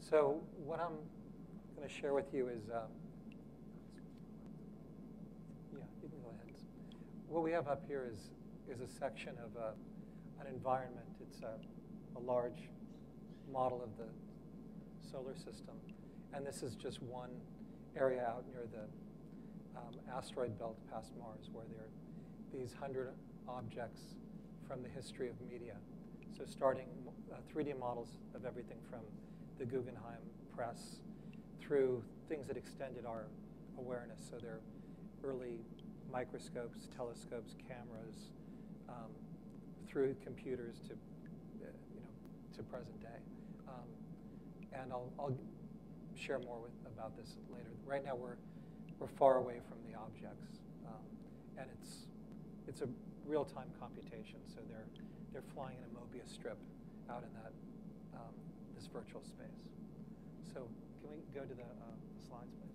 So what I'm going to share with you is, yeah, you can go ahead. What we have up here is a section of an environment. It's a large model of the solar system. And this is just one area out near the asteroid belt past Mars where there are these 100 objects from the history of media. So starting 3D models of everything from the Guggenheim press through things that extended our awareness. So they're early microscopes, telescopes, cameras, through computers to, to present day. And I'll share more about this later. Right now we're far away from the objects, and it's a real-time computation. So they're flying in a Mobius strip out in that this virtual space. So can we go to the slides, please?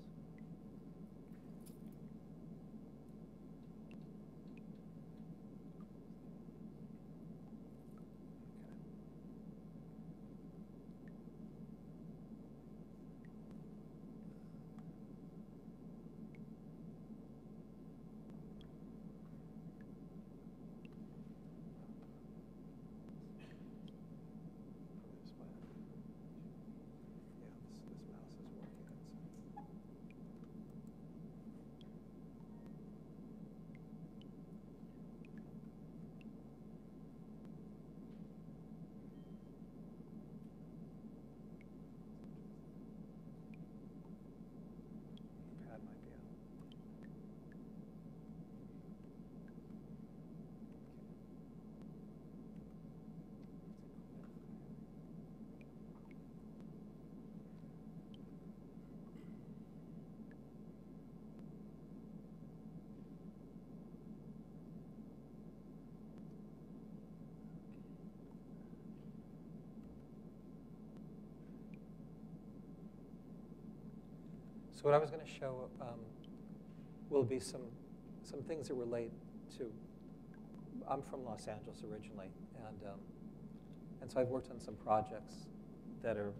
So what I was going to show will be some things that relate to. I'm from Los Angeles originally, and so I've worked on some projects that are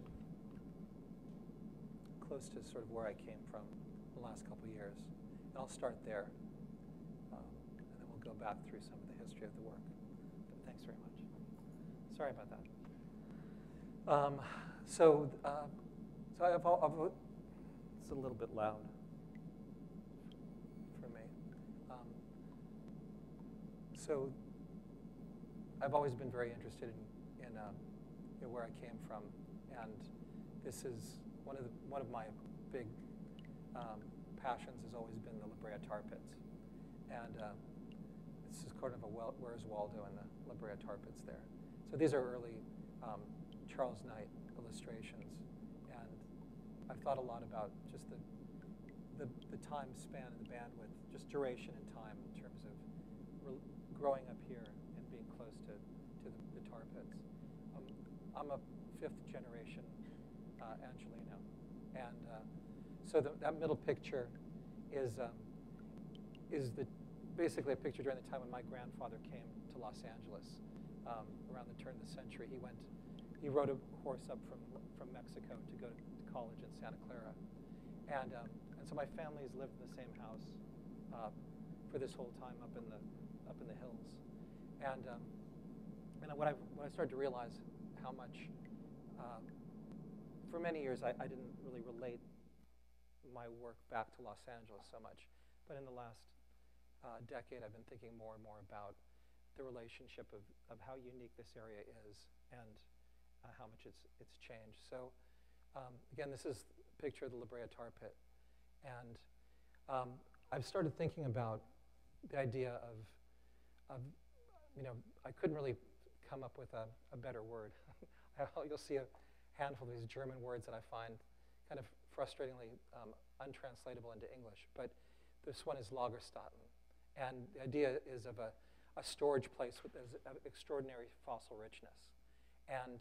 close to sort of where I came from the last couple of years. And I'll start there, and then we'll go back through some of the history of the work. But thanks very much. Sorry about that. So I've it's a little bit loud for me. So I've always been very interested in where I came from, and this is one of my big passions has always been the La Brea tar pits, and this is kind of a Where's Waldo and the La Brea tar pits there. So these are early Charles Knight illustrations. I've thought a lot about just the time span and the bandwidth, just duration and time in terms of growing up here and being close to the tar pits. I'm a fifth generation Angelino, and so that middle picture is basically a picture during the time when my grandfather came to Los Angeles around the turn of the century. He rode a horse up from Mexico to go to college in Santa Clara, and so my family's lived in the same house for this whole time up in the hills, and when I started to realize how much for many years I didn't really relate my work back to Los Angeles so much, but in the last decade I've been thinking more and more about the relationship of how unique this area is and how much it's changed. So. Again, this is a picture of the La Brea tar pit. And I've started thinking about the idea of I couldn't really come up with a better word. You'll see a handful of these German words that I find kind of frustratingly untranslatable into English. But this one is Lagerstätten. And the idea is of a storage place with extraordinary fossil richness. And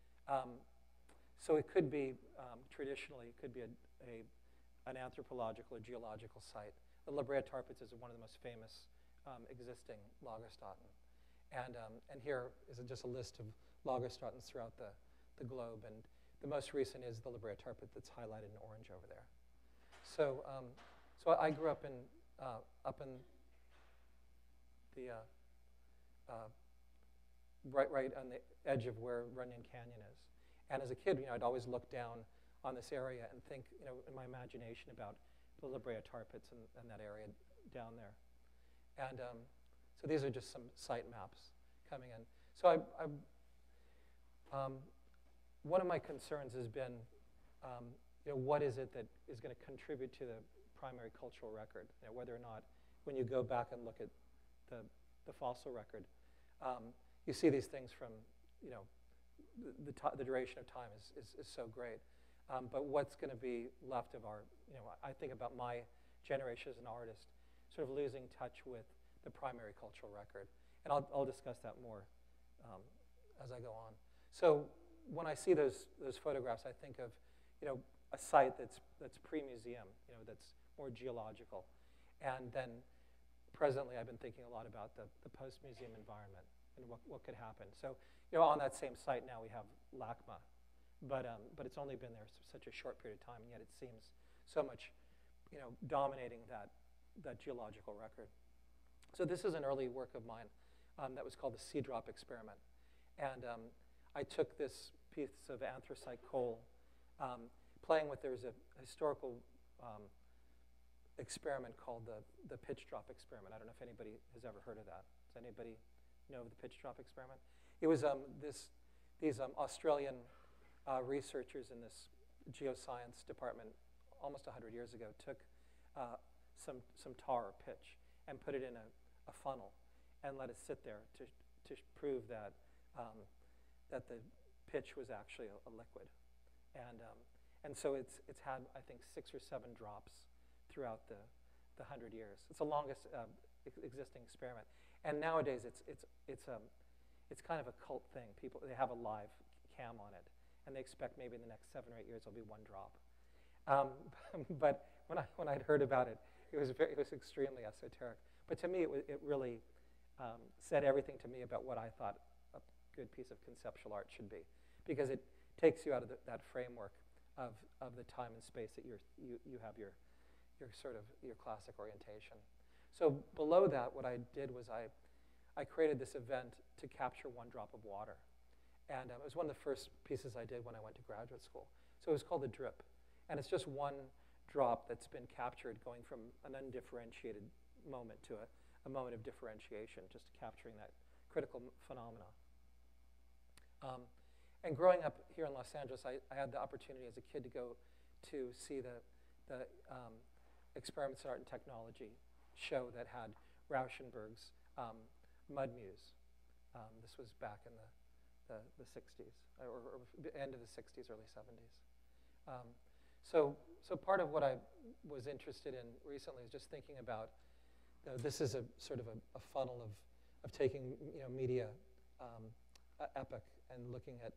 so it could be, traditionally, it could be an anthropological or geological site. The La Brea tar pits is one of the most famous existing Lagerstätten. And here is just a list of Lagerstättens throughout the globe. And the most recent is the La Brea tar pit that's highlighted in orange over there. So, so I grew up in the right on the edge of where Runyon Canyon is. And as a kid, I'd always look down on this area and think, in my imagination about the La Brea tar pits and that area down there. And so these are just some site maps coming in. So one of my concerns has been, what is it that is going to contribute to the primary cultural record? Whether or not, when you go back and look at the fossil record, you see these things from, the duration of time is so great. But what's going to be left of our, I think about my generation as an artist, sort of losing touch with the primary cultural record. And I'll discuss that more as I go on. So when I see those photographs, I think of, a site that's pre-museum, that's more geological. And then presently, I've been thinking a lot about the post-museum environment and what could happen. So, on that same site now we have LACMA, but it's only been there such a short period of time, and yet it seems so much, dominating that geological record. So this is an early work of mine that was called the Sea Drop Experiment, and I took this piece of anthracite coal, playing with, there's a historical experiment called the pitch drop experiment. I don't know if anybody has ever heard of that. Does anybody know of the pitch drop experiment? It was these Australian researchers in this geoscience department almost 100 years ago took some tar or pitch and put it in a funnel and let it sit there to prove that that the pitch was actually a liquid. And so it's had, I think, 6 or 7 drops throughout the 100 years. It's the longest existing experiment. And nowadays, it's kind of a cult thing. People, they have a live cam on it, and they expect maybe in the next 7 or 8 years there'll be 1 drop. But when I'd heard about it, it was extremely esoteric. But to me, it really said everything to me about what I thought a good piece of conceptual art should be, because it takes you out of that framework of the time and space that you have your sort of your classic orientation. So below that, what I did was I created this event to capture 1 drop of water. And it was one of the first pieces I did when I went to graduate school. So it was called the drip. And it's just 1 drop that's been captured, going from an undifferentiated moment to a moment of differentiation, just capturing that critical phenomena. And growing up here in Los Angeles, I had the opportunity as a kid to go to see the Experiments in Art and Technology show that had Rauschenberg's Mud Muse. This was back in the 60s, or end of the 60s, early 70s. So part of what I was interested in recently is just thinking about, this is a sort of a funnel of taking media epoch and looking at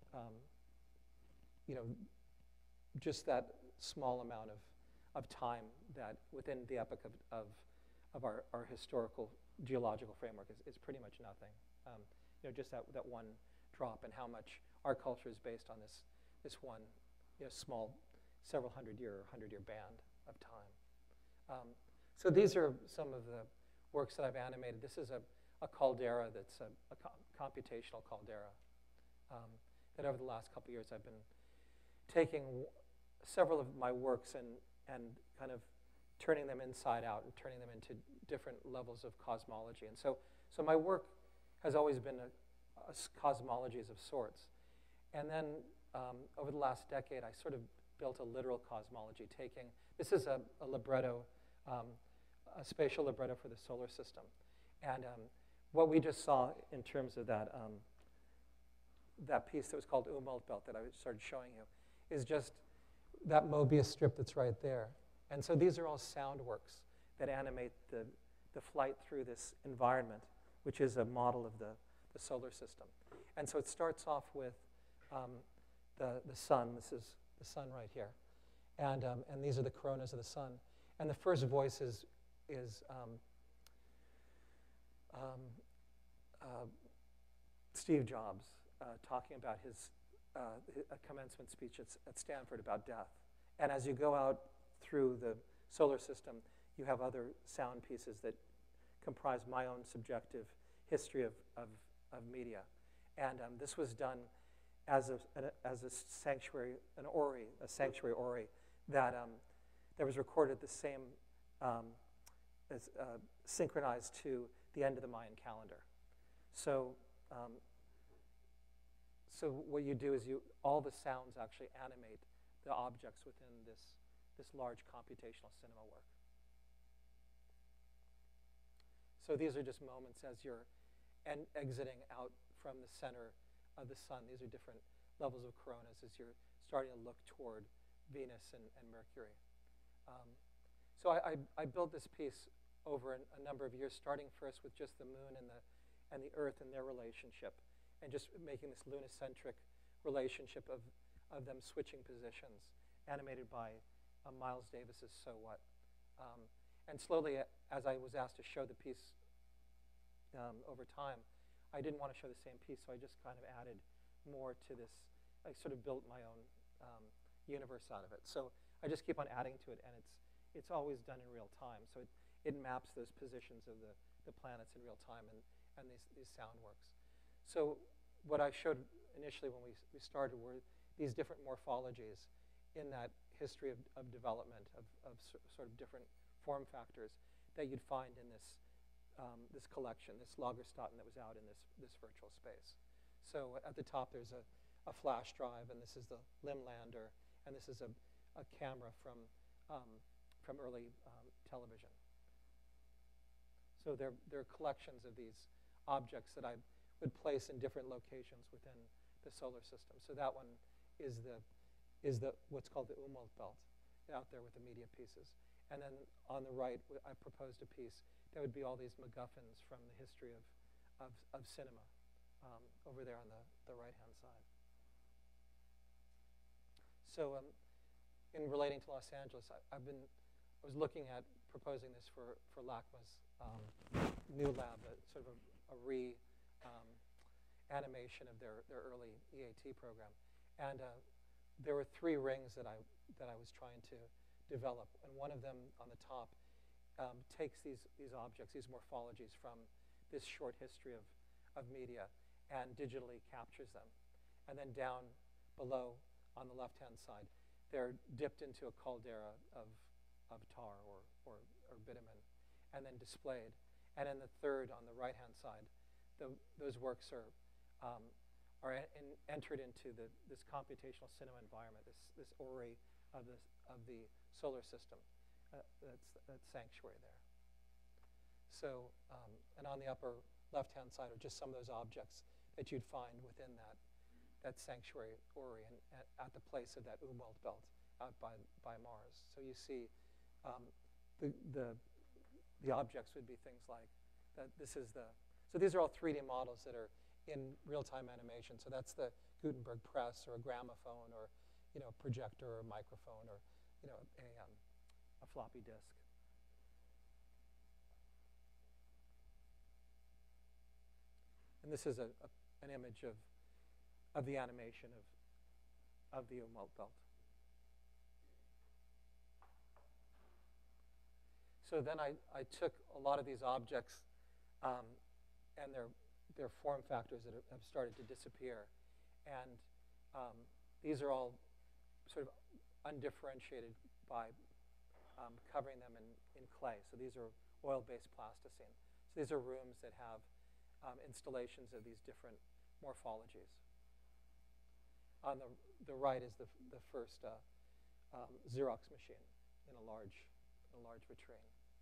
just that small amount of time that within the epoch of our historical geological framework is pretty much nothing. Just that 1 drop, and how much our culture is based on this one small several 100-year or 100-year band of time. So these are some of the works that I've animated. This is a caldera that's a computational caldera that over the last couple of years I've been taking several of my works and kind of turning them inside out and turning them into different levels of cosmology. And so my work has always been a cosmologies of sorts. And then over the last decade, I sort of built a literal cosmology, this is a libretto, a spatial libretto for the solar system. And what we just saw in terms of that piece that was called Umweltbild that I started showing you is just that Mobius strip that's right there. And so these are all sound works that animate the flight through this environment, which is a model of the solar system. And so it starts off with the sun. This is the sun right here. And these are the coronas of the sun. And the first voice is Steve Jobs talking about his a commencement speech at Stanford about death. And as you go out through the solar system, you have other sound pieces that comprise my own subjective history of media. And this was done as a sanctuary, a sanctuary ori that was recorded at the same, synchronized to the end of the Mayan calendar. So, so what you do is all the sounds actually animate the objects within this large computational cinema work. So these are just moments as you're exiting out from the center of the sun. These are different levels of coronas as you're starting to look toward Venus and Mercury. So I built this piece over a number of years, starting first with just the moon and the Earth and their relationship, and just making this lunicentric relationship of them switching positions, animated by Miles Davis's So What. And slowly, as I was asked to show the piece over time, I didn't want to show the same piece, so I just kind of added more to this. I sort of built my own universe out of it. So I just keep on adding to it, and it's always done in real time. So it maps those positions of the planets in real time and these sound works. So what I showed initially when we started were these different morphologies in that history of development of sort of different form factors that you'd find in this collection, this Lagerstätten that was out in this virtual space. So at the top there's a flash drive, and this is the Limlander, and this is a camera from early television. So there are collections of these objects that I would place in different locations within the solar system. So that one is what's called the Umwelt belt, out there with the media pieces. And then on the right, I proposed a piece that would be all these MacGuffins from the history of cinema over there on the right-hand side. So in relating to Los Angeles, I was looking at proposing this for LACMA's new lab, sort of a animation of their early EAT program. And there were 3 rings that I was trying to develop. And one of them on the top takes these objects, these morphologies from this short history of media and digitally captures them. And then down below on the left-hand side, they're dipped into a caldera of tar or bitumen and then displayed. And then the third on the right-hand side, those works are entered into this computational cinema environment, this ori of the solar system. That's sanctuary there. So, and on the upper left-hand side are just some of those objects that you'd find within that sanctuary ori and at the place of that Umwelt belt out by Mars. So you see the objects would be things like that. So these are all 3D models that are in real-time animation. So that's the Gutenberg press or a gramophone or a projector or a microphone or a floppy disk. And this is an image of the animation of the Umwelt belt. So then I took a lot of these objects and their form factors that have started to disappear. And these are all sort of undifferentiated by covering them in clay. So these are oil-based plasticine. So these are rooms that have installations of these different morphologies. On the right is the first Xerox machine in a large vitrine.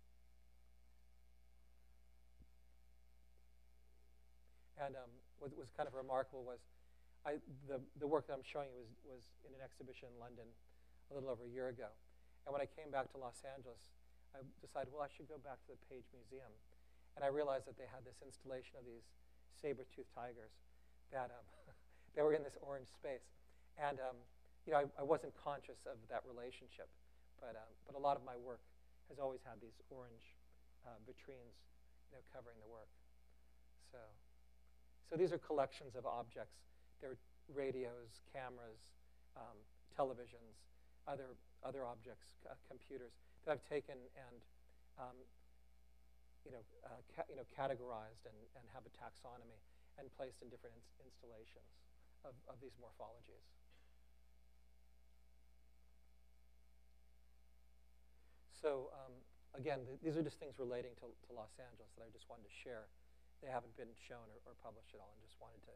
And what was kind of remarkable was the work that I'm showing you was in an exhibition in London a little over a year ago. And when I came back to Los Angeles, I decided, well, I should go back to the Page Museum. And I realized that they had this installation of these saber-toothed tigers that they were in this orange space. And I wasn't conscious of that relationship, but a lot of my work has always had these orange vitrines, covering the work. So these are collections of objects. They're radios, cameras, televisions, other objects, computers that I've taken and categorized and have a taxonomy and placed in different installations of these morphologies. So again, these are just things relating to Los Angeles that I just wanted to share. They haven't been shown or published at all, and just wanted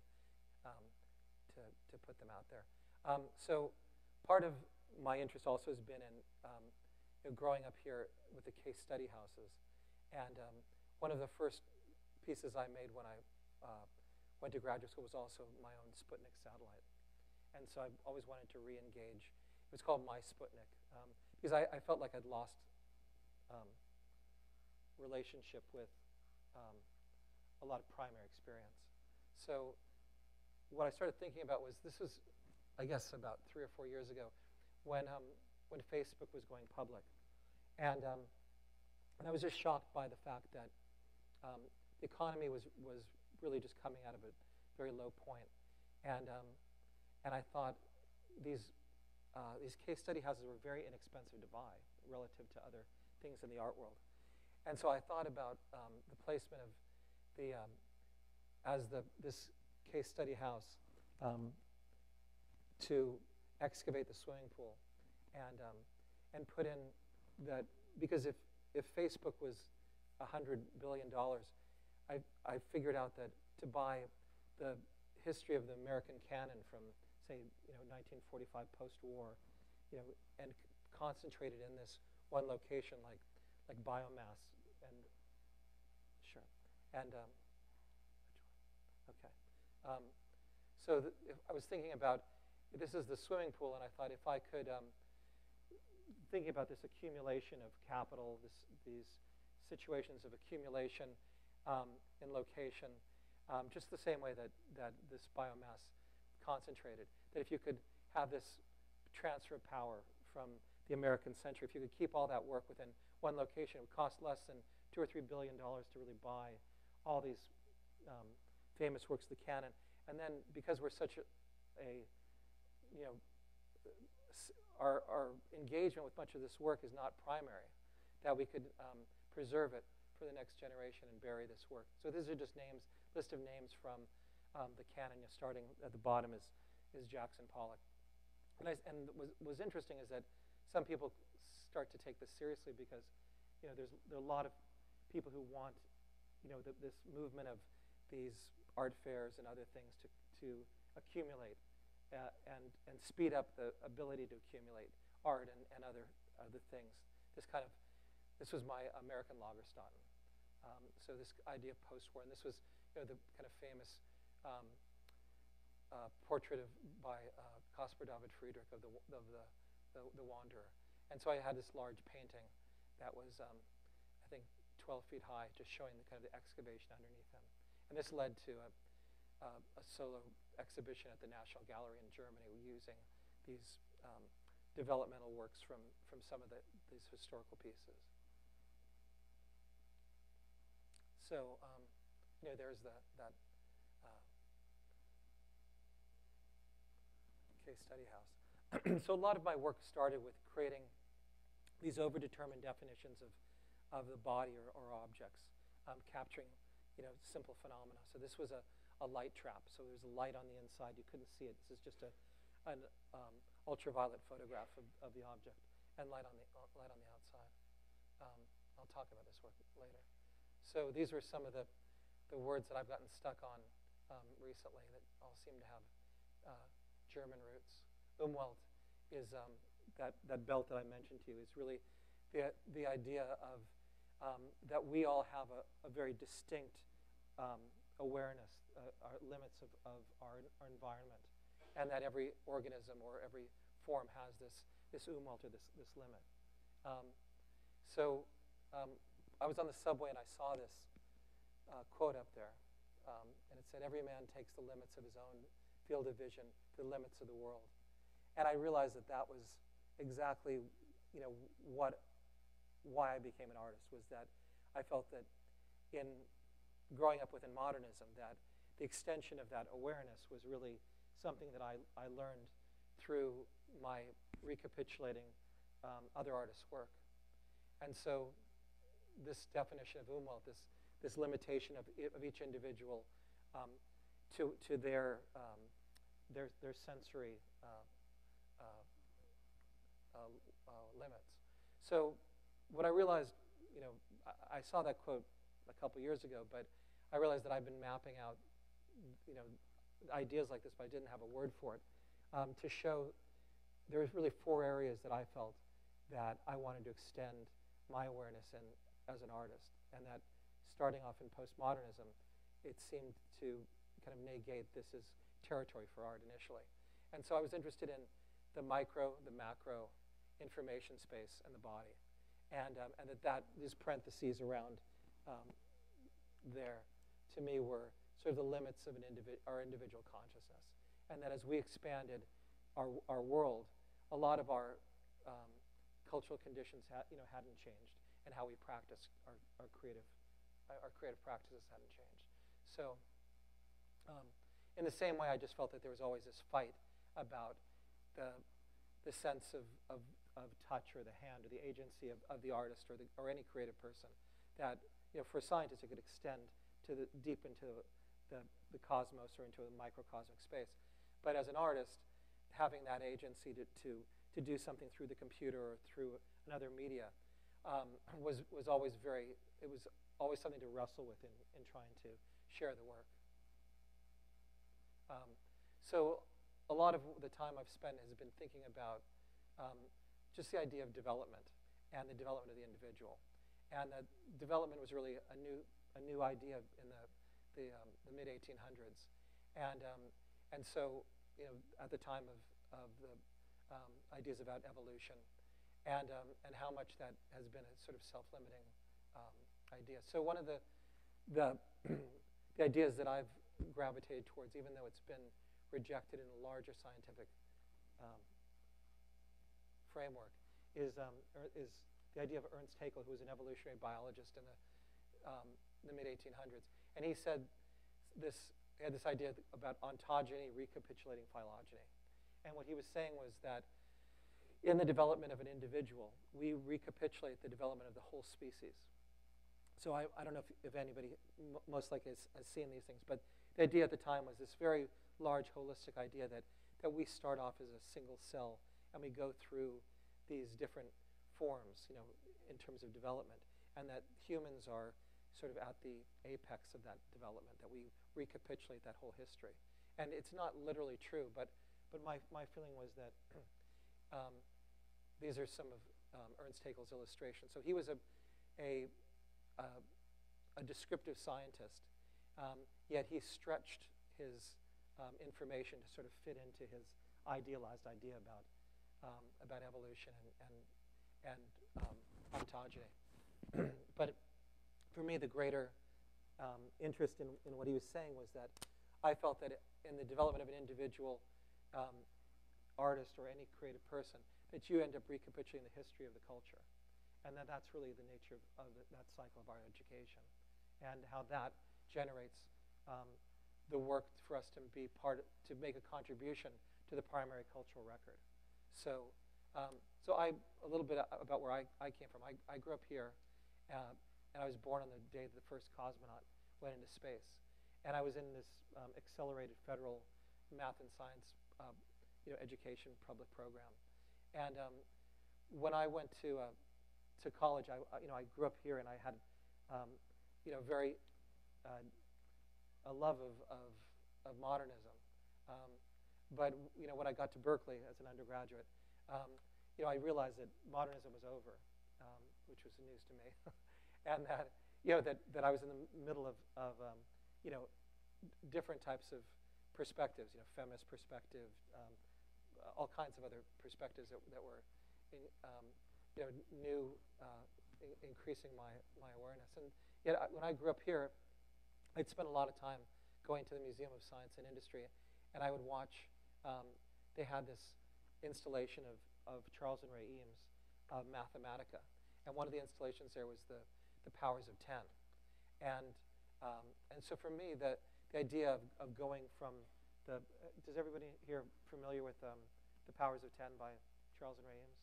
to put them out there. So part of my interest also has been in growing up here with the case study houses. And one of the first pieces I made when I went to graduate school was also my own Sputnik satellite. And so I always wanted to re-engage. It was called My Sputnik, because I felt like I'd lost relationship with a lot of primary experience. So what I started thinking about was, this was, I guess, about 3 or 4 years ago, when Facebook was going public. And I was just shocked by the fact that the economy was really just coming out of a very low point. And I thought these case study houses were very inexpensive to buy relative to other things in the art world. And so I thought about the placement of this case study house to excavate the swimming pool and put in that, because if Facebook was $100 billion, I figured out that to buy the history of the American canon from, say, 1945 post-war, and concentrate it in this one location, like biomass, and sure, and okay. So I was thinking about, this is the swimming pool, and I thought if I could, thinking about this accumulation of capital, these situations of accumulation in location, just the same way that this biomass concentrated, that if you could have this transfer of power from the American century, if you could keep all that work within one location, it would cost less than $2 or $3 billion to really buy all these famous works of the canon. And then, because we're such our engagement with much of this work is not primary, that we could preserve it for the next generation and bury this work. So these are just names, list of names from the canon. Starting at the bottom is Jackson Pollock. And what was interesting is that some people start to take this seriously, because there are a lot of people who want this movement of these art fairs and other things to accumulate and speed up the ability to accumulate art and other things. This was my American Lagerstätten. So this idea of post-war, and this was the kind of famous portrait by Caspar David Friedrich of the Wanderer. And so I had this large painting that was, I think, 12 feet high, just showing the kind of the excavation underneath him. And this led to a solo exhibition at the National Gallery in Germany, using these developmental works from some of these historical pieces. So there's that case study house. So a lot of my work started with creating these overdetermined definitions of the body or objects, capturing simple phenomena. So this was a light trap. So there's a light on the inside. You couldn't see it. This is just an ultraviolet photograph of the object, and light on the outside. I'll talk about this work later. So these were some of the words that I've gotten stuck on recently that all seem to have German roots. Umwelt is that belt that I mentioned to you, is really the idea of that we all have a very distinct awareness, our limits of our environment, and that every organism or every form has this Umwelt, or this limit. So I was on the subway and I saw this quote up there, and it said, "Every man takes the limits of his own field of vision to the limits of the world." And I realized that was exactly why I became an artist, was that I felt that in growing up within modernism, that the extension of that awareness was really something that I learned through my recapitulating other artists' work. And so this definition of Umwelt, this limitation of each individual to their sensory limits. So what I realized, I saw that quote a couple years ago, but I realized that I've been mapping out, ideas like this, but I didn't have a word for it, to show there was really 4 areas that I felt that I wanted to extend my awareness in as an artist, and that starting off in postmodernism, it seemed to kind of negate this as territory for art initially. And so I was interested in the micro, the macro, information space, and the body. And that these parentheses around there, to me, were sort of the limits of our individual consciousness. And that as we expanded our world, a lot of our cultural conditions hadn't changed, and how we practice our creative practices hadn't changed. So in the same way, I just felt that there was always this fight about the sense of touch, or the hand, or the agency of the artist, or any creative person, that for a scientist it could extend to deep into the cosmos, or into a microcosmic space. But as an artist, having that agency to do something through the computer or through another media was always something to wrestle with in trying to share the work. So a lot of the time I've spent has been thinking about just the idea of development, and the development of the individual. And that development was really a new idea in the mid-1800s. And so, at the time of the ideas about evolution, and how much that has been a sort of self-limiting idea. So one of the ideas that I've gravitated towards, even though it's been rejected in a larger scientific framework, is the idea of Ernst Haeckel, who was an evolutionary biologist in the mid-1800s. And he said he had this idea about ontogeny recapitulating phylogeny. And what he was saying was that in the development of an individual, we recapitulate the development of the whole species. So I don't know if anybody most likely has seen these things, but the idea at the time was this very large holistic idea that we start off as a single cell, and we go through these different forms, in terms of development, and that humans are sort of at the apex of that development, that we recapitulate that whole history. And it's not literally true, but my feeling was that these are some of Ernst Haeckel's illustrations. So he was a descriptive scientist, yet he stretched his information to sort of fit into his idealized idea about evolution and ontogeny. But for me, the greater interest in what he was saying was that I felt that in the development of an individual artist or any creative person, that you end up recapitulating the history of the culture. And that's really the nature of that cycle of art education, and how that generates the work for us to to make a contribution to the primary cultural record. So a little bit about where I came from. I grew up here, and I was born on the day that the first cosmonaut went into space. And I was in this accelerated federal math and science education public program. And when I went to college, I grew up here, and I had very a love of modernism. But when I got to Berkeley as an undergraduate, I realized that modernism was over, which was news to me, and that I was in the middle of different types of perspectives, feminist perspective, all kinds of other perspectives that were new, increasing my awareness. And yet, when I grew up here, I'd spent a lot of time going to the Museum of Science and Industry, and I would watch. They had this installation of Charles and Ray Eames of Mathematica, and one of the installations there was the powers of 10, and so for me, the idea of going from Does everybody here familiar with The Powers of Ten by Charles and Ray Eames?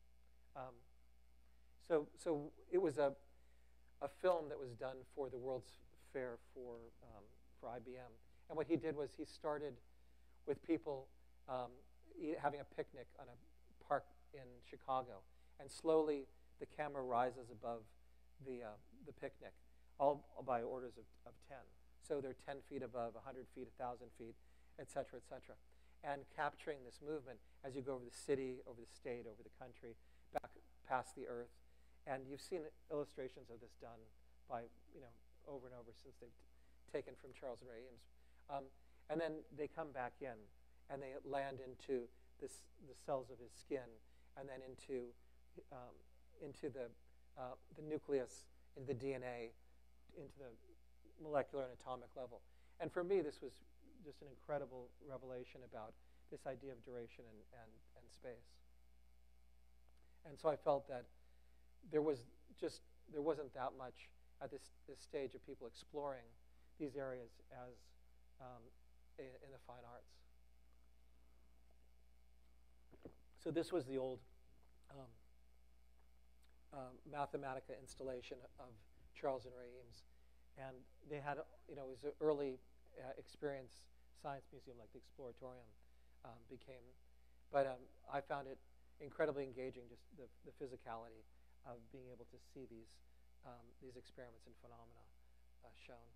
So it was a film that was done for the World's Fair for IBM. And what he did was he started with people having a picnic on a park in Chicago. And slowly the camera rises above the picnic, all by orders of 10. So they're 10 feet above, 100 feet, 1,000 feet, et cetera, et cetera. And capturing this movement as you go over the city, over the state, over the country, back past the earth. And you've seen illustrations of this done by, over and over since they've taken from Charles and Ray Eames. And then they come back in, and they land into the cells of his skin, and then into the nucleus, into the DNA, into the molecular and atomic level. And for me, this was just an incredible revelation about this idea of duration and space. And so I felt that there wasn't that much at this stage of people exploring these areas as in the fine arts. So this was the old Mathematica installation of Charles and Ray Eames. And they had, it was an early experience science museum like the Exploratorium became. But I found it incredibly engaging, just the physicality of being able to see these experiments and phenomena shown.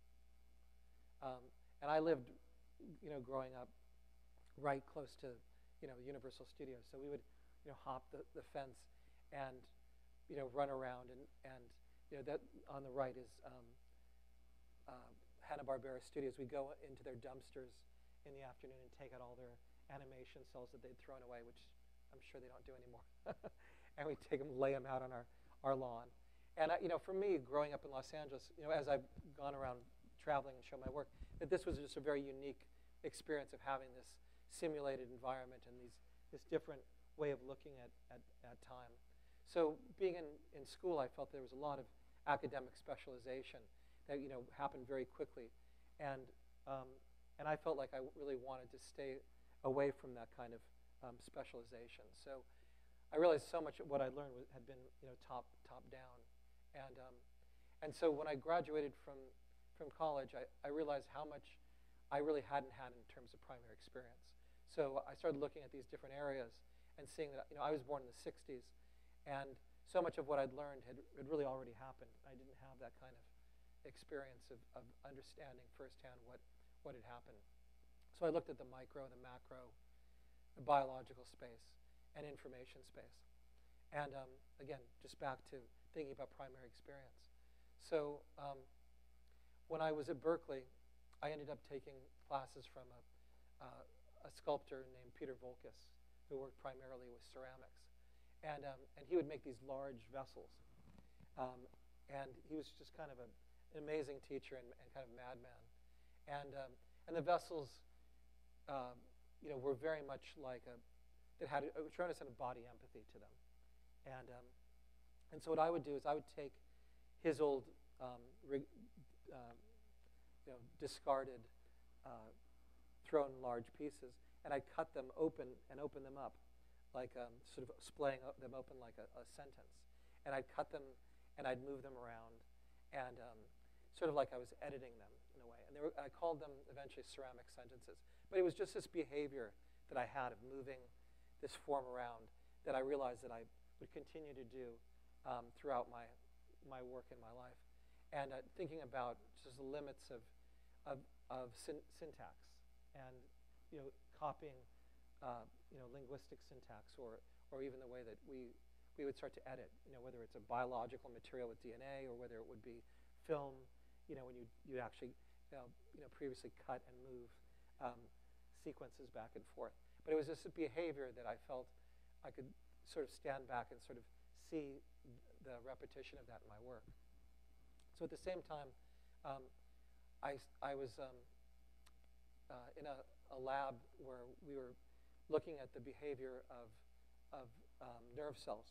And I lived, growing up right close to, Universal Studios. So we would, hop the fence and, run around. And that on the right is Hanna-Barbera Studios. We go into their dumpsters in the afternoon and take out all their animation cells that they'd thrown away, which I'm sure they don't do anymore. And we take them, lay them out on our lawn. And for me, growing up in Los Angeles, as I've gone around traveling and show my work, that this was just a very unique experience of having this simulated environment and this different way of looking at time. So being in school, I felt there was a lot of academic specialization that happened very quickly, and I felt like I really wanted to stay away from that kind of specialization. So I realized so much of what I learned had been top down, and so when I graduated from college, I realized how much I really hadn't had in terms of primary experience. So I started looking at these different areas and seeing that I was born in the 60s, and so much of what I'd learned had really already happened. I didn't have that kind of experience of understanding firsthand what had happened. So I looked at the micro, the macro, the biological space, and information space. And again, just back to thinking about primary experience. So when I was at Berkeley, I ended up taking classes from a sculptor named Peter Voulkos, who worked primarily with ceramics. And he would make these large vessels. And he was just kind of an amazing teacher and kind of madman. And the vessels, were very much like that had a tremendous amount of body empathy to them. And so what I would do is I would take his old discarded, thrown large pieces, and I'd cut them open and open them up, like sort of splaying them open like a sentence. And I'd cut them, and I'd move them around, and sort of like I was editing them in a way. And I called them eventually ceramic sentences. But it was just this behavior that I had of moving this form around that I realized that I would continue to do throughout my work in my life. And thinking about just the limits of syntax and copying linguistic syntax or even the way that we would start to edit, whether it's a biological material with DNA or whether it would be film, when you actually previously cut and move sequences back and forth. But it was this behavior that I felt I could sort of stand back and sort of see the repetition of that in my work. So at the same time, I was in a lab where we were looking at the behavior of nerve cells.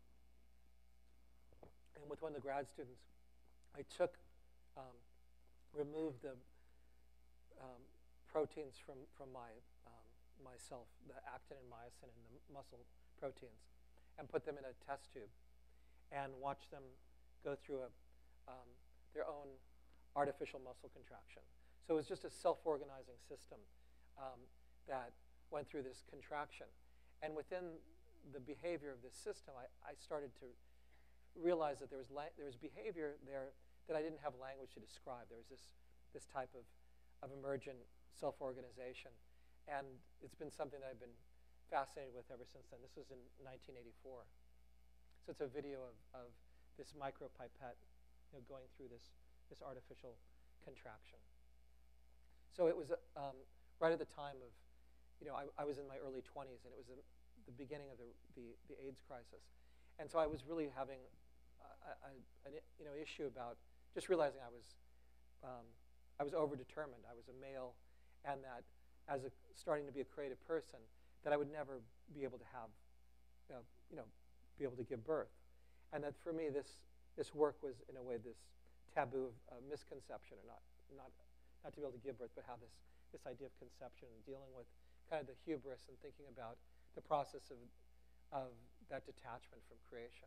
And with one of the grad students, I removed the proteins from myself, the actin and myosin and the muscle proteins, and put them in a test tube and watch them go through their own artificial muscle contraction. So it was just a self-organizing system that went through this contraction. And within the behavior of this system, I started to realize that there was behavior there that I didn't have language to describe. There was this type of emergent self-organization. And it's been something that I've been fascinated with ever since then. This was in 1984. So it's a video of this micropipette going through this artificial contraction. So it was right at the time of, I was in my early 20s, and it was the beginning of the AIDS crisis. And so I was really having an issue about just realizing I was overdetermined. I was a male, and that as starting to be a creative person, that I would never be able to have, be able to give birth. And that for me, this work was, in a way, this taboo of misconception, or not to be able to give birth, but have this idea of conception and dealing with kind of the hubris and thinking about the process of that detachment from creation.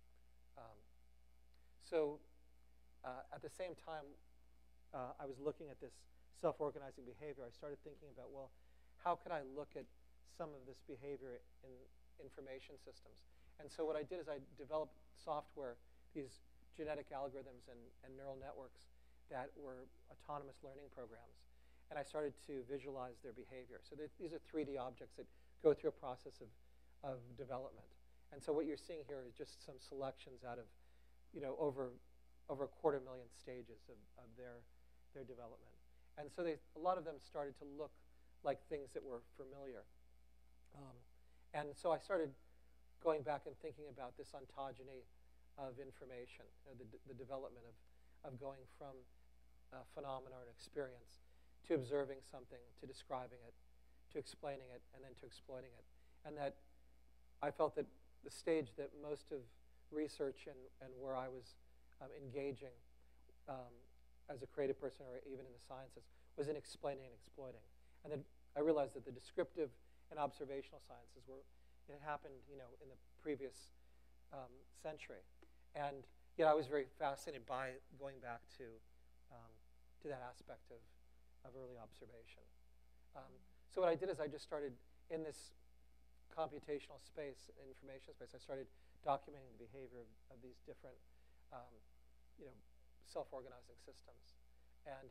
So at the same time, I was looking at this self-organizing behavior. I started thinking about, well, how could I look at some of this behavior in information systems? And so what I did is I developed software, these genetic algorithms and neural networks that were autonomous learning programs. And I started to visualize their behavior. So these are 3D objects that go through a process of development. And so what you're seeing here is just some selections out of, over 250,000 stages of their development. And so a lot of them started to look like things that were familiar. And so I started going back and thinking about this ontogeny of information, the development of going from a phenomenon or an experience to observing something, to describing it, to explaining it, and then to exploiting it. And that I felt that the stage that most of research and where I was engaging as a creative person, or even in the sciences, was in explaining and exploiting. And then I realized that the descriptive and observational sciences it happened, in the previous century. And yet I was very fascinated by going back to that aspect of early observation. So what I did is I just started in this computational space, information space, I started documenting the behavior of these different self-organizing systems. And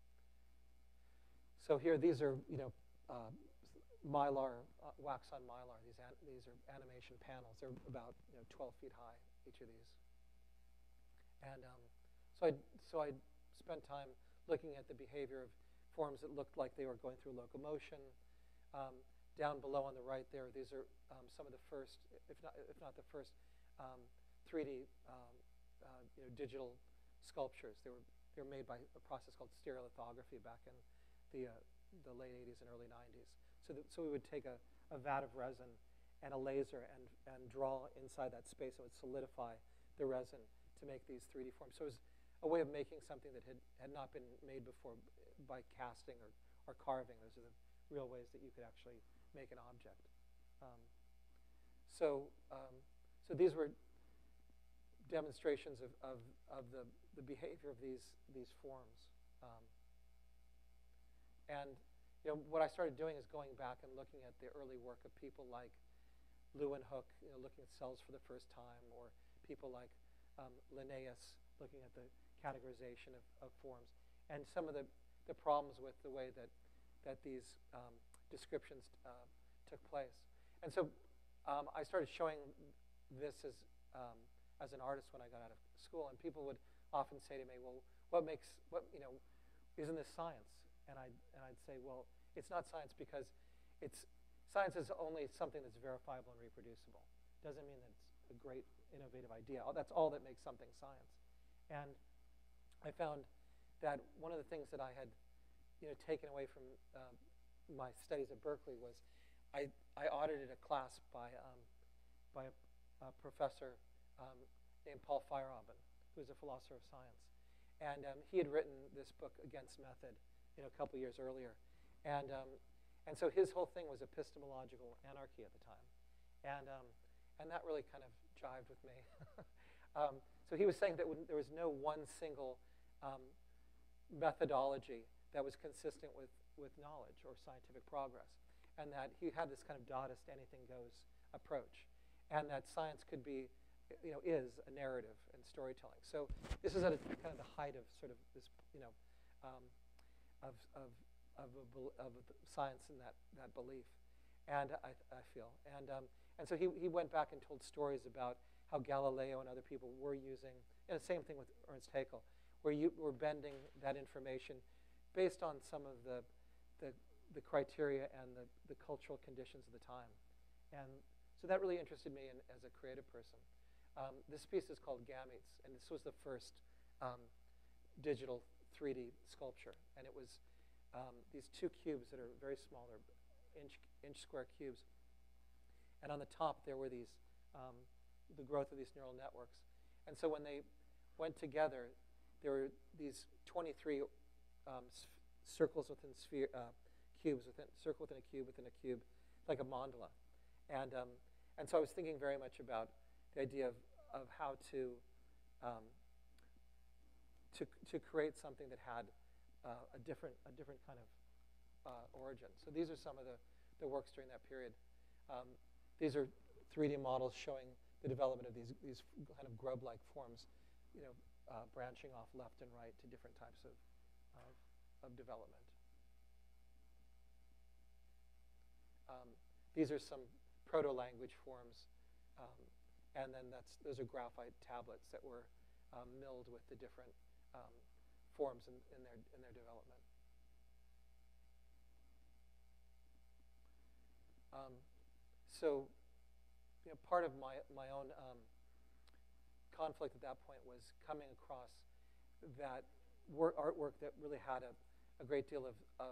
so here, these are mylar, wax on mylar. These are animation panels. They're about 12 feet high, each of these. And so I spent time looking at the behavior of forms that looked like they were going through locomotion. Down below on the right there, these are some of the first, if not the first, 3D digital sculptures. They were made by a process called stereolithography back in the late 80s and early 90s. So we would take a vat of resin and a laser and draw inside that space, and would solidify the resin to make these 3D forms. So it was a way of making something that had not been made before by casting or carving. Those are the real ways that you could actually make an object. So these were demonstrations of the behavior of these forms. And what I started doing is going back and looking at the early work of people like Leeuwenhoek, looking at cells for the first time, or people like Linnaeus, looking at the categorization of forms, and some of the problems with the way that these descriptions took place. And so I started showing this as an artist when I got out of school, and people would often say to me, "Well, isn't this science?" And I'd say, "Well, it's not science because science is only something that's verifiable and reproducible. Doesn't mean that it's a great innovative idea. That's all that makes something science." And I found that one of the things that I had taken away from my studies at Berkeley was I audited a class by a professor named Paul Feyerabend, who was a philosopher of science. And he had written this book, Against Method, a couple years earlier. And so his whole thing was epistemological anarchy at the time. And that really kind of jived with me. So he was saying that there was no one single methodology that was consistent with knowledge or scientific progress, and that he had this kind of Dadaist anything goes approach, and that science could be, is a narrative and storytelling. So this is at kind of the height of sort of this, of science and that belief, and I feel, and so he went back and told stories about how Galileo and other people were using, and the same thing with Ernst Haeckel, where you were bending that information based on some of the criteria and the cultural conditions of the time. And so that really interested me as a creative person. This piece is called Gametes, and this was the first digital 3D sculpture. And it was these two cubes that are very small, they're inch square cubes. And on the top, there were these, the growth of these neural networks. And so when they went together, there were these 23 circles within cubes, circle within a cube, like a mandala. And so I was thinking very much about the idea of how to create something that had a different kind of origin. So these are some of the works during that period. These are 3D models showing the development of these kind of grub-like forms, branching off left and right to different types of development. These are some proto-language forms, and then those are graphite tablets that were milled with the different forms in their development. So, part of my own conflict at that point was coming across that artwork that really had a great deal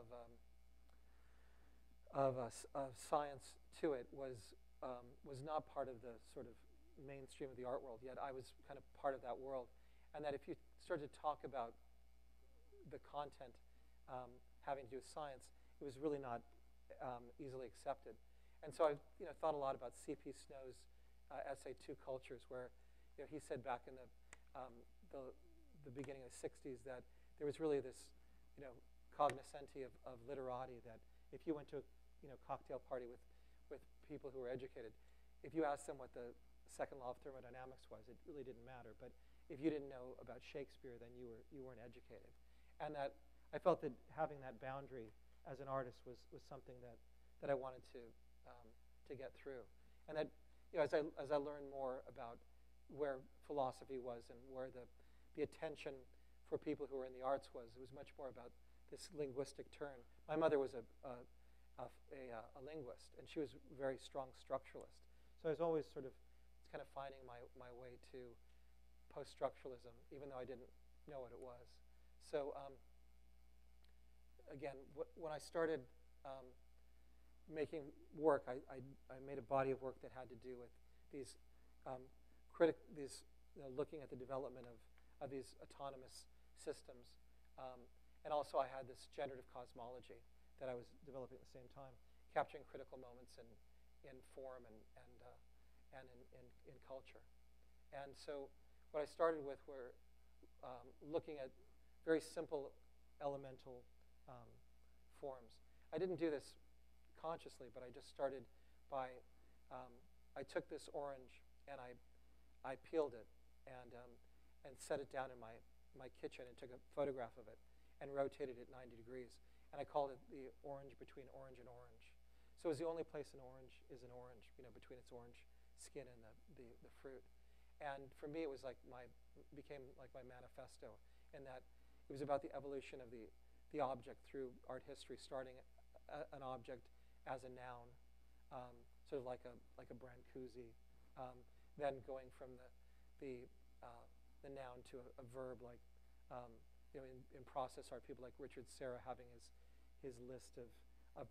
of science to it was not part of the sort of mainstream of the art world, yet I was kind of part of that world. And that if you started to talk about the content having to do with science, it was really not easily accepted. And so I thought a lot about C.P. Snow's essay, Two Cultures, where he said back in the beginning of the 60s that there was really this cognoscenti of literati, that if you went to a cocktail party with people who were educated, if you asked them what the second law of thermodynamics was, it really didn't matter. But if you didn't know about Shakespeare, then you weren't educated. And that I felt that having that boundary as an artist was something that I wanted to get through. And that as I learned more about where philosophy was and where the attention for people who were in the arts was, it was much more about this linguistic turn. My mother was a linguist, and she was a very strong structuralist. So I was always sort of kind of finding my way to post-structuralism, even though I didn't know what it was. So again, when I started making work, I made a body of work that had to do with these looking at the development of these autonomous systems. And also I had this generative cosmology that I was developing at the same time, capturing critical moments in form and in culture. And so what I started with were looking at very simple elemental forms. I didn't do this consciously, but I just started by, I took this orange and I peeled it and set it down in my kitchen and took a photograph of it and rotated it 90 degrees. And I called it the orange between orange and orange. So it was the only place an orange is an orange, between its orange skin and the fruit. And for me, it was became like my manifesto, in that it was about the evolution of the object through art history, starting an object as a noun, sort of like a Brancusi, then going from the noun to a verb, like in process art, people like Richard Serra having his list of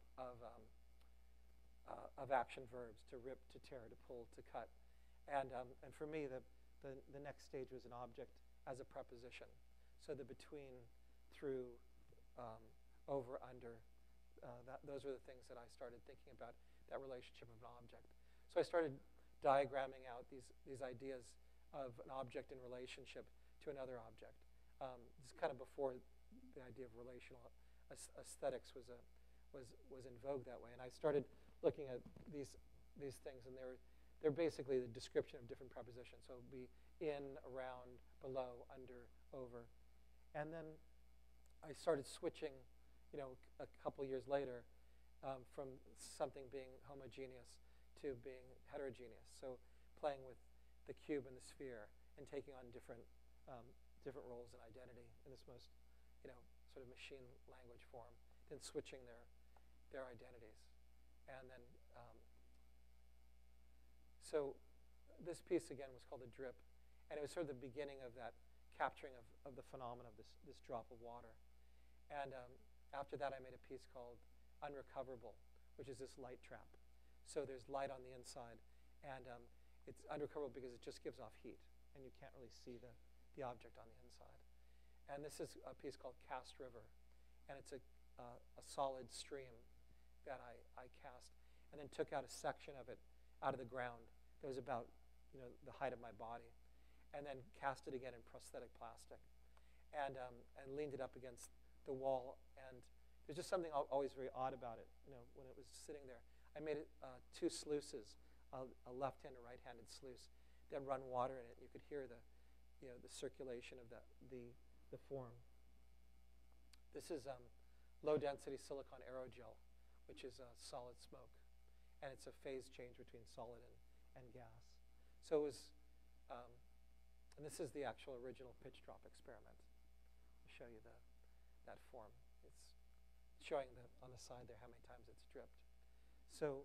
action verbs: to rip, to tear, to pull, to cut. And for me, the next stage was an object as a preposition. So the between, through, over, under, those were the things that I started thinking about, that relationship of an object. So I started diagramming out these ideas of an object in relationship to another object. This is kind of before the idea of relational aesthetics was in vogue that way. And I started looking at these things, and they're basically the description of different prepositions. So it would be in, around, below, under, over. And then I started switching, a couple years later, from something being homogeneous to being heterogeneous. So playing with the cube and the sphere and taking on different roles and identity in this most, sort of machine language form, then switching their identities. And then, so this piece again was called a drip, and it was sort of the beginning of that capturing of the phenomenon of this drop of water. And after that, I made a piece called Unrecoverable, which is this light trap. So there's light on the inside, and it's unrecoverable because it just gives off heat, and you can't really see the object on the inside. And this is a piece called Cast River, and it's a solid stream that I cast, and then took out a section of it out of the ground that was about the height of my body, and then cast it again in prosthetic plastic, and leaned it up against the wall. And there's just something always very odd about it. When it was sitting there, I made it two sluices, a left-handed and right-handed sluice that run water in it. You could hear the circulation of the form. This is low-density silicon aerogel, which is a solid smoke, and it's a phase change between solid and gas. So it was, and this is the actual original pitch drop experiment. I'll show you that form. It's showing on the side there how many times it's dripped. So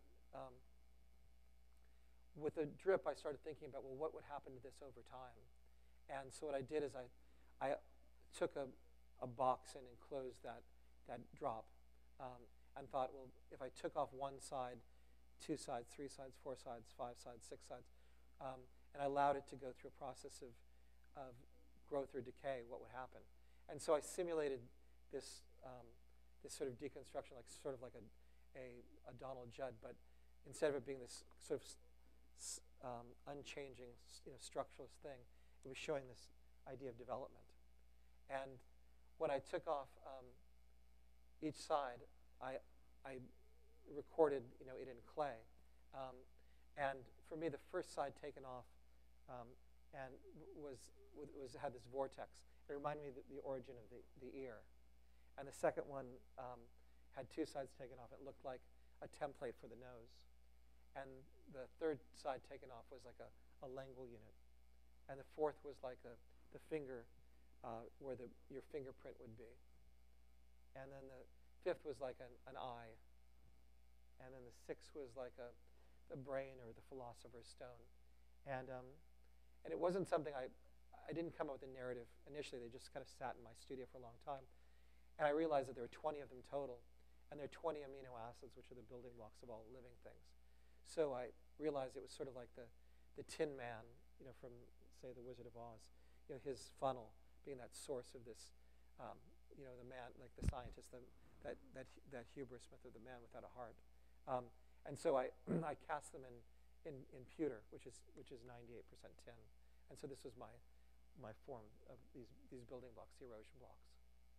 with the drip, I started thinking about, well, what would happen to this over time? And so what I did is I took a box and enclosed that drop, and thought, well, if I took off one side, 2 sides, 3 sides, 4 sides, 5 sides, 6 sides, and I allowed it to go through a process of growth or decay, what would happen? And so I simulated this sort of deconstruction, sort of like a Donald Judd, but instead of it being this sort of unchanging, structuralist thing, it was showing this idea of development. And when I took off each side, I recorded, it in clay. And for me, the first side taken off and had this vortex. It reminded me of the origin of the ear. And the second one had 2 sides taken off. It looked like a template for the nose. And the third side taken off was like a lingual unit. And the fourth was like the finger, where your fingerprint would be. And then the fifth was like an eye. And then the sixth was like the brain or the philosopher's stone. And it wasn't something I didn't come up with a narrative initially. They just kind of sat in my studio for a long time. And I realized that there were 20 of them total. And there are 20 amino acids, which are the building blocks of all living things. So I realized it was sort of like the Tin Man, from, say, The Wizard of Oz. His funnel being that source of this, the man, like the scientist, that hubris myth of the man without a heart. And so I cast them in pewter, which is 98% tin. And so this was my form of these building blocks, the erosion blocks.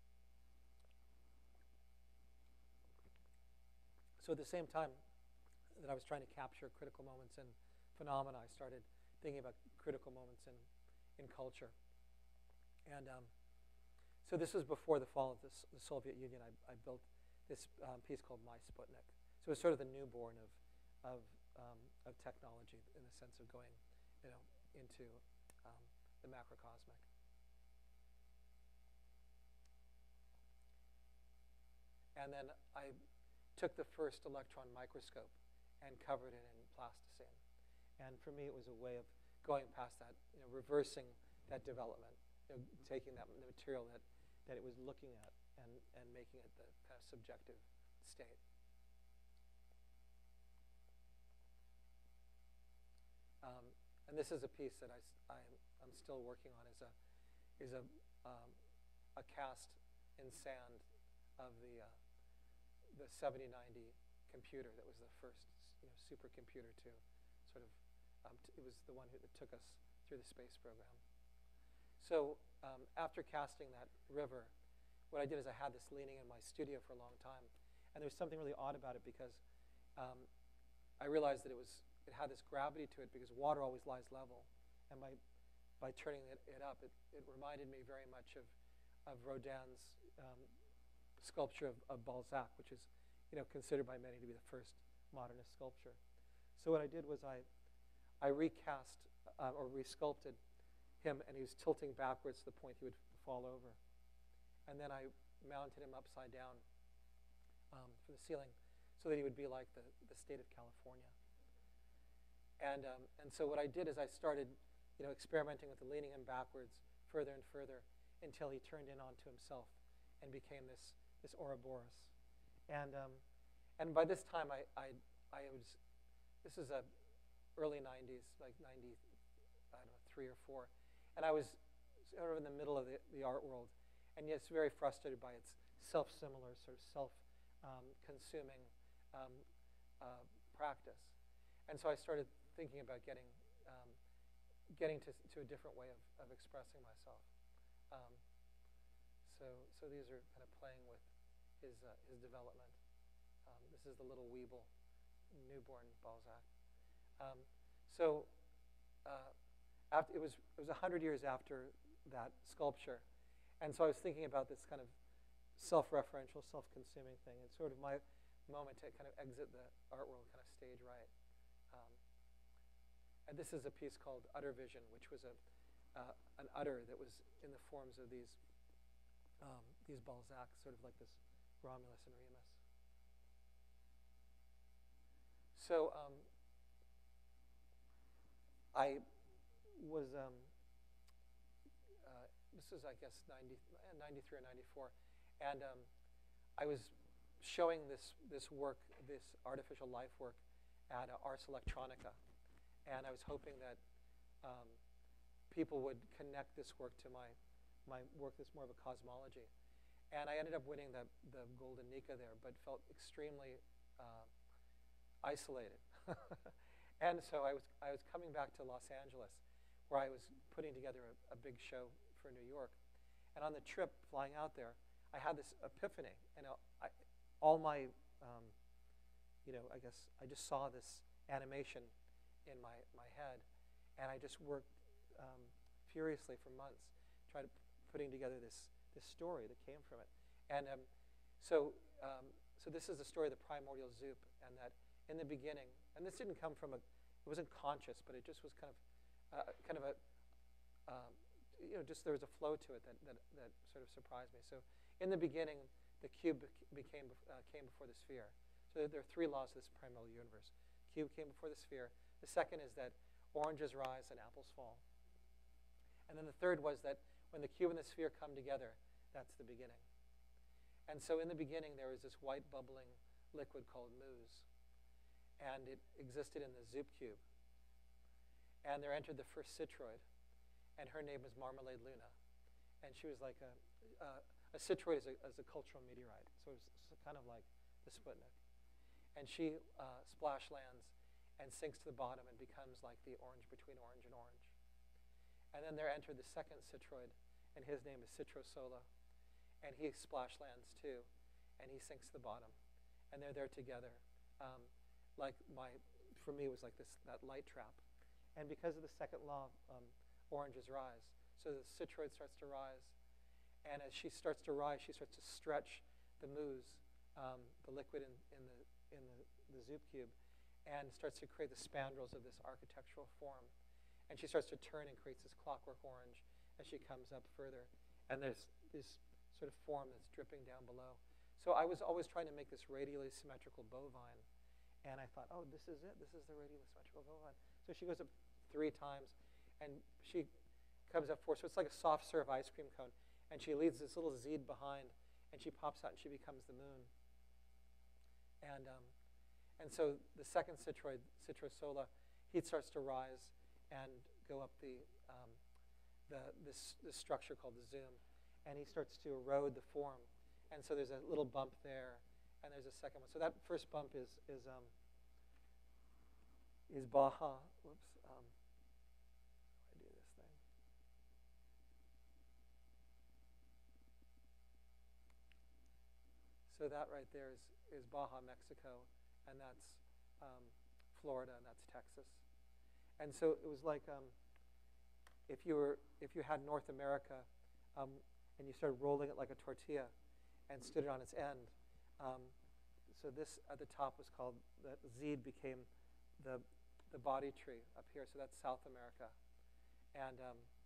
So at the same time that I was trying to capture critical moments in phenomena, I started thinking about critical moments in culture. And so this was before the fall of the Soviet Union. I built this piece called My Sputnik. So it was sort of the newborn of technology in the sense of going, into the macrocosmic. And then I took the first electron microscope and covered it in plasticine. And for me, it was a way of going past that, reversing that development, taking the material that it was looking at and making it the kind of subjective state. And this is a piece that I'm still working on. Is a cast in sand of the 7090 computer that was the first supercomputer to sort of, it was the one that took us through the space program. So after casting that river, what I did is I had this leaning in my studio for a long time. And there was something really odd about it because I realized that it had this gravity to it because water always lies level. And by turning it up, it reminded me very much of Rodin's sculpture of Balzac, which is considered by many to be the first modernist sculpture. So what I did was I recast or resculpted him, and he was tilting backwards to the point he would fall over. And then I mounted him upside down from the ceiling so that he would be like the state of California. And so what I did is I started experimenting with the leaning him backwards further and further until he turned in onto himself and became this Ouroboros. And by this time, this is early 90s, like 90, I don't know, 3 or 4. And I was sort of in the middle of the art world, and yet it's very frustrated by its self-similar, sort of self-consuming practice. And so I started thinking about getting to a different way of expressing myself. So these are kind of playing with his development. This is the little weeble, newborn Balzac. After, it was 100 years after that sculpture, and so I was thinking about this kind of self-referential, self-consuming thing. It's sort of my moment to kind of exit the art world kind of stage right. And this is a piece called Utter Vision, which was an udder that was in the forms of these Balzacs, sort of like this Romulus and Remus. So I was, this is, I guess, 93 or 94, and I was showing this work, this artificial life work, at Ars Electronica, and I was hoping that people would connect this work to my work that's more of a cosmology. And I ended up winning the Golden Nika there, but felt extremely isolated. And so I was coming back to Los Angeles, where I was putting together a big show for New York. And on the trip flying out there, I had this epiphany. And all my, I guess I just saw this animation in my head, and I just worked furiously for months, putting together this story that came from it. And so this is the story of the primordial Zoop, and that in the beginning, and this didn't come from it wasn't conscious, but it just was kind of just there was a flow to it that sort of surprised me. So in the beginning, the cube came before the sphere. So there are 3 laws of this primordial universe. Cube came before the sphere. The second is that oranges rise and apples fall. And then the third was that when the cube and the sphere come together, that's the beginning. And so in the beginning, there was this white bubbling liquid called mousse. And it existed in the Zoop cube. And there entered the first Citroid, and her name was Marmalade Luna. And she was like a Citroid is a cultural meteorite, so it's kind of like the Sputnik. And she splash lands and sinks to the bottom and becomes like the orange between orange and orange. And then there entered the second Citroid, and his name is Citro Sola. And he splash lands too, and he sinks to the bottom. And they're there together. For me, it was like that light trap. And because of the second law, oranges rise. So the Citroid starts to rise. And as she starts to rise, she starts to stretch the mousse, the liquid in the Zoop cube, and starts to create the spandrels of this architectural form. And she starts to turn and creates this clockwork orange as she comes up further. And there's this sort of form that's dripping down below. So I was always trying to make this radially symmetrical bovine. And I thought, oh, this is it. This is the radially symmetrical bovine. So she goes up 3 times, and she comes up 4. So it's like a soft serve ice cream cone. And she leaves this little Zed behind, and she pops out, and she becomes the moon. And so the second Citroid, Citro Sola, he starts to rise and go up this structure called the Zoom. And he starts to erode the form. And so there's a little bump there, and there's a second one. So that first bump is Baja. Whoops. I do this thing. So that right there is Baja, Mexico, and that's Florida, and that's Texas. And so it was like if you had North America and you started rolling it like a tortilla and stood it on its end. So this at the top was called, the Zed became the body tree up here. So that's South America. And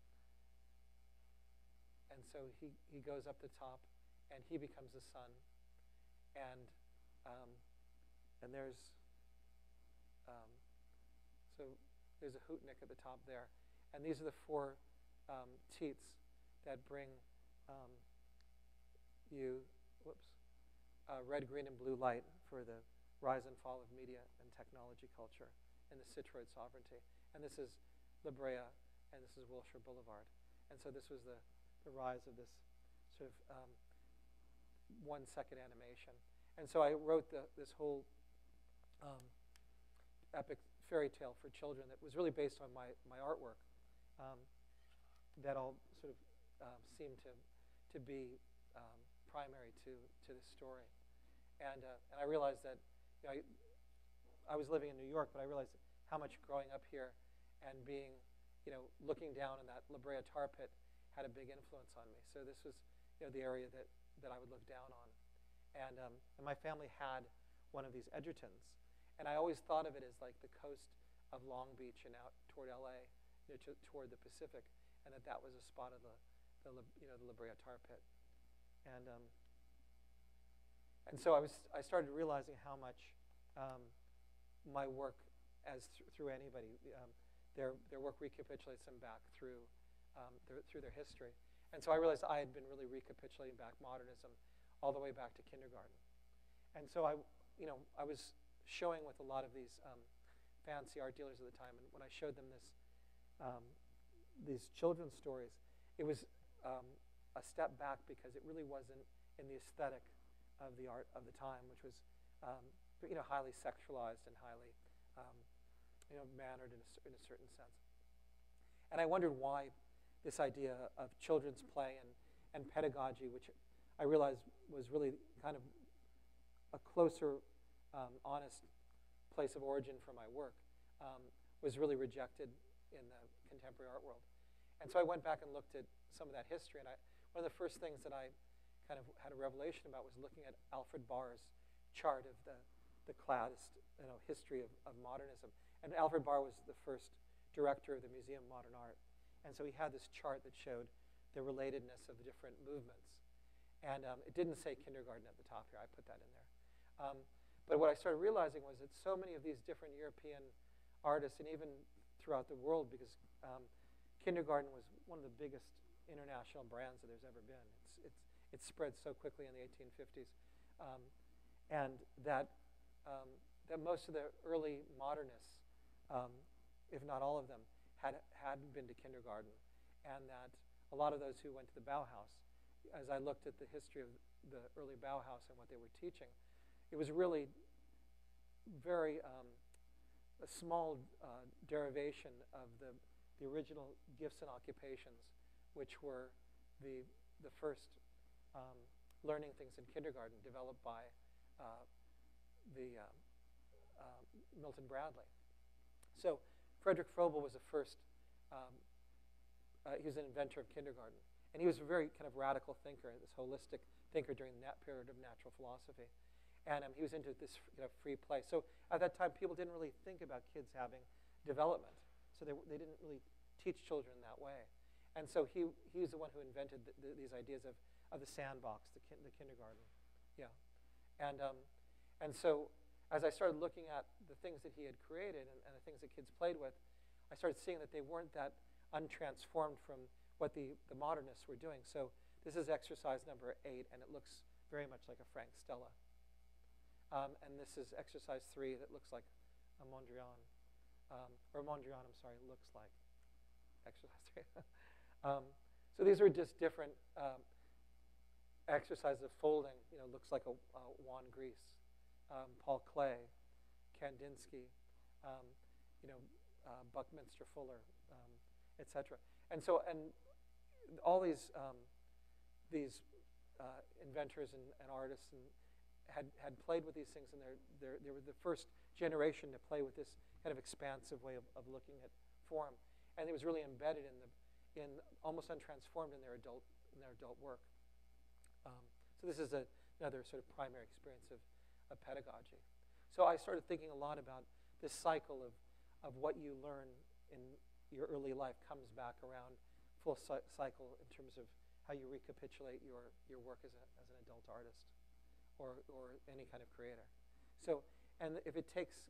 so he goes up the top and he becomes the sun. And there's so there's a hootnik at the top there. And these are the four teats that bring you, red, green, and blue light for the rise and fall of media and technology culture and the Citroid sovereignty. And this is La Brea, and this is Wilshire Boulevard. And so this was the rise of this sort of 1 second animation. And so I wrote this whole epic fairy tale for children that was really based on my artwork that all sort of seemed to be primary to this story. And I realized that I was living in New York, but I realized how much growing up here and being, looking down in that La Brea tar pit had a big influence on me. So this was, the area that I would look down on. And my family had one of these Edgertons. And I always thought of it as like the coast of Long Beach and out toward LA, toward the Pacific, and that was a spot of the La Brea tar pit. And so I started realizing how much my work, as through anybody, their work recapitulates them back through their history. And so I realized I had been really recapitulating back modernism all the way back to kindergarten. And so I was showing with a lot of these fancy art dealers at the time, and when I showed them these children's stories, it was a step back because it really wasn't in the aesthetic of the art of the time, which was highly sexualized and highly mannered in a certain sense. And I wondered why this idea of children's play and pedagogy, which I realized was really kind of a closer, honest place of origin for my work, was really rejected in the contemporary art world. And so I went back and looked at some of that history, and one of the first things that I kind of had a revelation about was looking at Alfred Barr's chart of the class history of modernism. And Alfred Barr was the first director of the Museum of Modern Art. And so he had this chart that showed the relatedness of the different movements. And it didn't say kindergarten at the top here. I put that in there. But what I started realizing was that so many of these different European artists, and even throughout the world, because kindergarten was one of the biggest international brands that there's ever been. It spread so quickly in the 1850s. And that most of the early modernists, if not all of them, hadn't been to kindergarten. And that a lot of those who went to the Bauhaus, as I looked at the history of the early Bauhaus and what they were teaching, it was really very a small derivation of the original gifts and occupations, which were the first learning things in kindergarten developed by Milton Bradley. So Frederick Froebel was the first, he was an inventor of kindergarten. And he was a very kind of radical thinker, this holistic thinker during that period of natural philosophy. And he was into this free play. So at that time, people didn't really think about kids having development. So they didn't really teach children that way. And so he was the one who invented these ideas of the sandbox, the kindergarten. Yeah. And so as I started looking at the things that he had created and the things that kids played with, I started seeing that they weren't that untransformed from what the modernists were doing. So this is exercise number 8, and it looks very much like a Frank Stella. And this is exercise 3 that looks like a Mondrian. Or Mondrian, I'm sorry, looks like exercise 3. So these are just different exercise of folding, looks like a Juan Gris, Paul Klee, Kandinsky, um, Buckminster Fuller, etc. And so, and all these inventors and artists had played with these things, and they were the first generation to play with this kind of expansive way of looking at form, and it was really embedded in almost untransformed in their adult work. So this is another sort of primary experience of pedagogy. So I started thinking a lot about this cycle of what you learn in your early life comes back around full cycle in terms of how you recapitulate your work as an adult artist or any kind of creator. So, and if it takes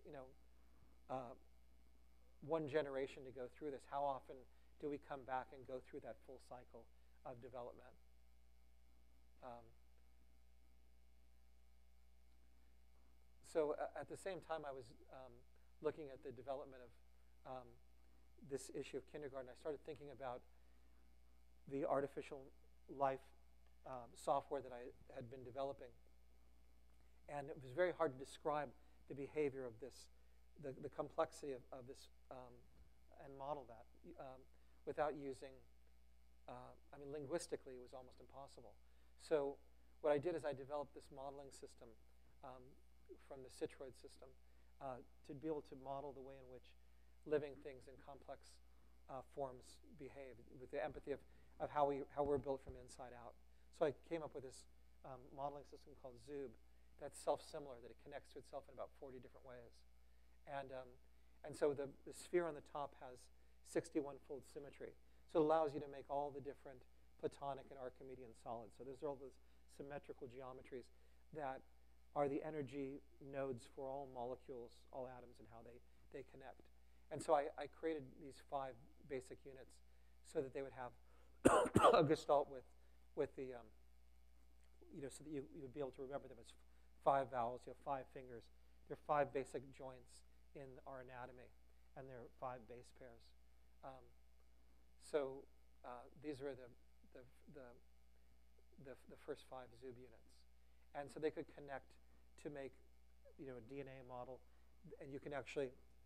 one generation to go through this, how often do we come back and go through that full cycle of development? So at the same time I was looking at the development of this issue of kindergarten, I started thinking about the artificial life software that I had been developing. And it was very hard to describe the behavior of this, the complexity of this, and model that without using, linguistically it was almost impossible. So what I did is I developed this modeling system from the Citroid system to be able to model the way in which living things in complex forms behave, with the empathy of how we're built from inside out. So I came up with this modeling system called Zoob that's self-similar, that it connects to itself in about 40 different ways. And so the sphere on the top has 61-fold symmetry. So it allows you to make all the different Platonic and Archimedean solids. So there's all those symmetrical geometries that are the energy nodes for all molecules, all atoms, and how they connect. And so I created these 5 basic units so that they would have a gestalt with the, so that you would be able to remember them as 5 vowels, 5 fingers. There are 5 basic joints in our anatomy, and there are 5 base pairs. So these were the first 5 Zoob units. And so they could connect to make a DNA model, and you can actually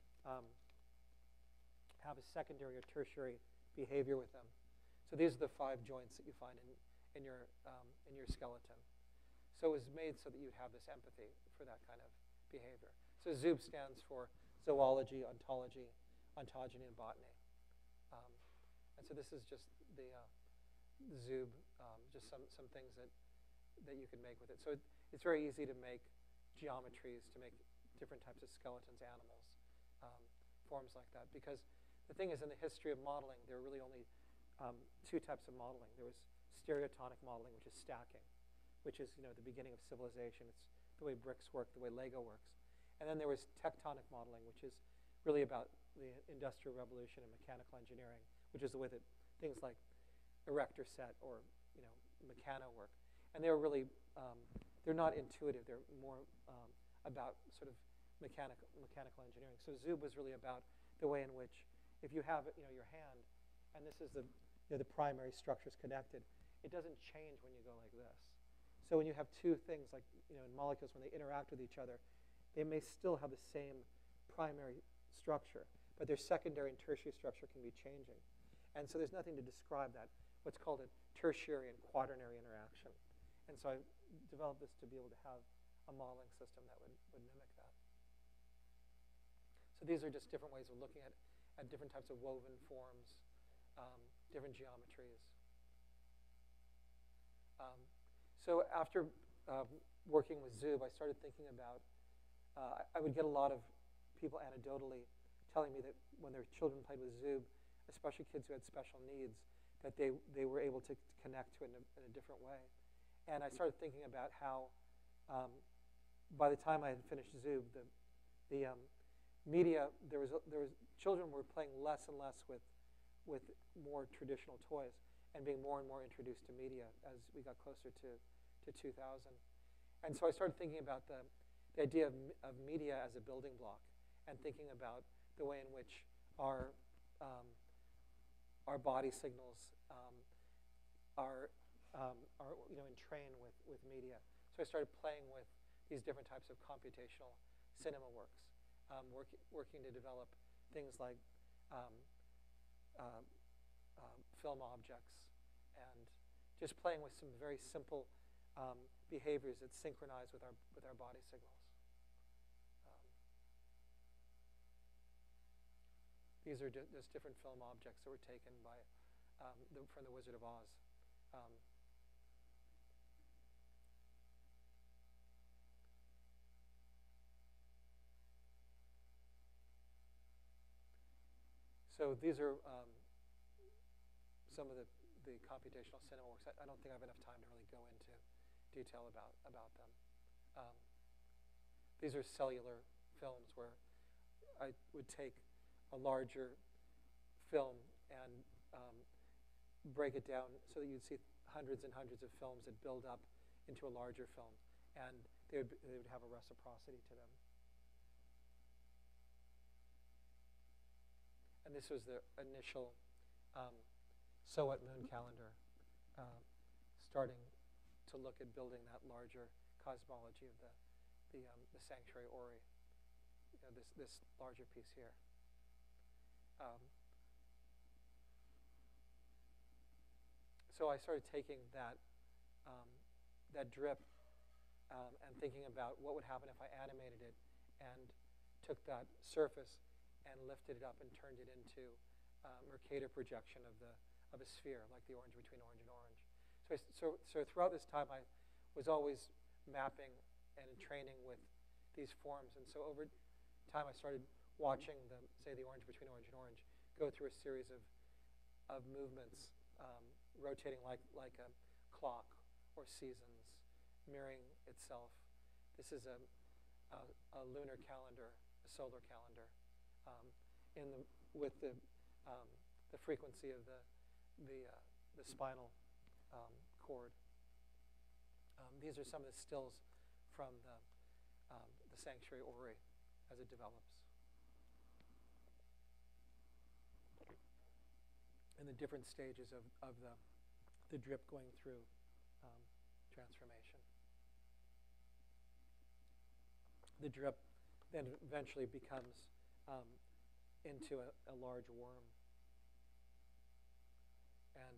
have a secondary or tertiary behavior with them. So these are the 5 joints that you find in your skeleton. So it was made so that you'd have this empathy for that kind of behavior. So Zoob stands for zoology, ontology, ontogeny, and botany. And so this is just the Zoob, just some things that you can make with it. So it's very easy to make geometries, to make different types of skeletons, animals, forms like that. Because the thing is, in the history of modeling, there were really only 2 types of modeling. There was stereotonic modeling, which is stacking, which is the beginning of civilization. It's the way bricks work, the way Lego works. And then there was tectonic modeling, which is really about the Industrial Revolution and mechanical engineering, which is the way that things like erector set or mechano work. And they're really, they're not intuitive. They're more about sort of mechanical engineering. So Zoob was really about the way in which, if you have your hand, and this is the primary structures connected, it doesn't change when you go like this. So when you have 2 things, like in molecules, when they interact with each other, they may still have the same primary structure, but their secondary and tertiary structure can be changing. And so there's nothing to describe that, what's called a tertiary and quaternary interaction. And so I developed this to be able to have a modeling system that would mimic that. So these are just different ways of looking at different types of woven forms, different geometries. So after working with Zoob, I started thinking about, I would get a lot of people anecdotally telling me that when their children played with Zoob, especially kids who had special needs, that they were able to connect to it in a different way. And I started thinking about how, by the time I had finished Zoob, the media, there was children were playing less and less with more traditional toys and being more and more introduced to media as we got closer to 2000. And so I started thinking about the idea of media as a building block, and thinking about the way in which our body signals, our or entrain with media. So I started playing with these different types of computational cinema works, working to develop things like film objects, and just playing with some very simple behaviors that synchronize with our body signals. These are just different film objects that were taken by from The Wizard of Oz. So these are some of the computational cinema works. I don't think I have enough time to really go into detail about them. These are cellular films where I would take a larger film and break it down so that you'd see hundreds and hundreds of films that build up into a larger film, and they would have a reciprocity to them. And this was the initial SOWET moon calendar, starting to look at building that larger cosmology of the sanctuary Ori. This larger piece here. So I started taking that drip and thinking about what would happen if I animated it and took that surface and lifted it up and turned it into Mercator projection of a sphere, like the orange between orange and orange. So throughout this time, I was always mapping and training with these forms. And so over time, I started watching the orange between orange and orange go through a series of movements, rotating like a clock or seasons, mirroring itself. This is a lunar calendar, a solar calendar, with the frequency of the spinal cord. These are some of the stills from the sanctuary Ori as it develops, and the different stages of the drip going through transformation. The drip then eventually becomes into a large worm. And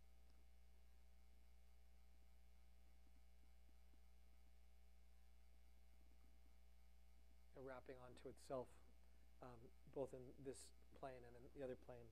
wrapping onto itself, both in this plane and in the other plane.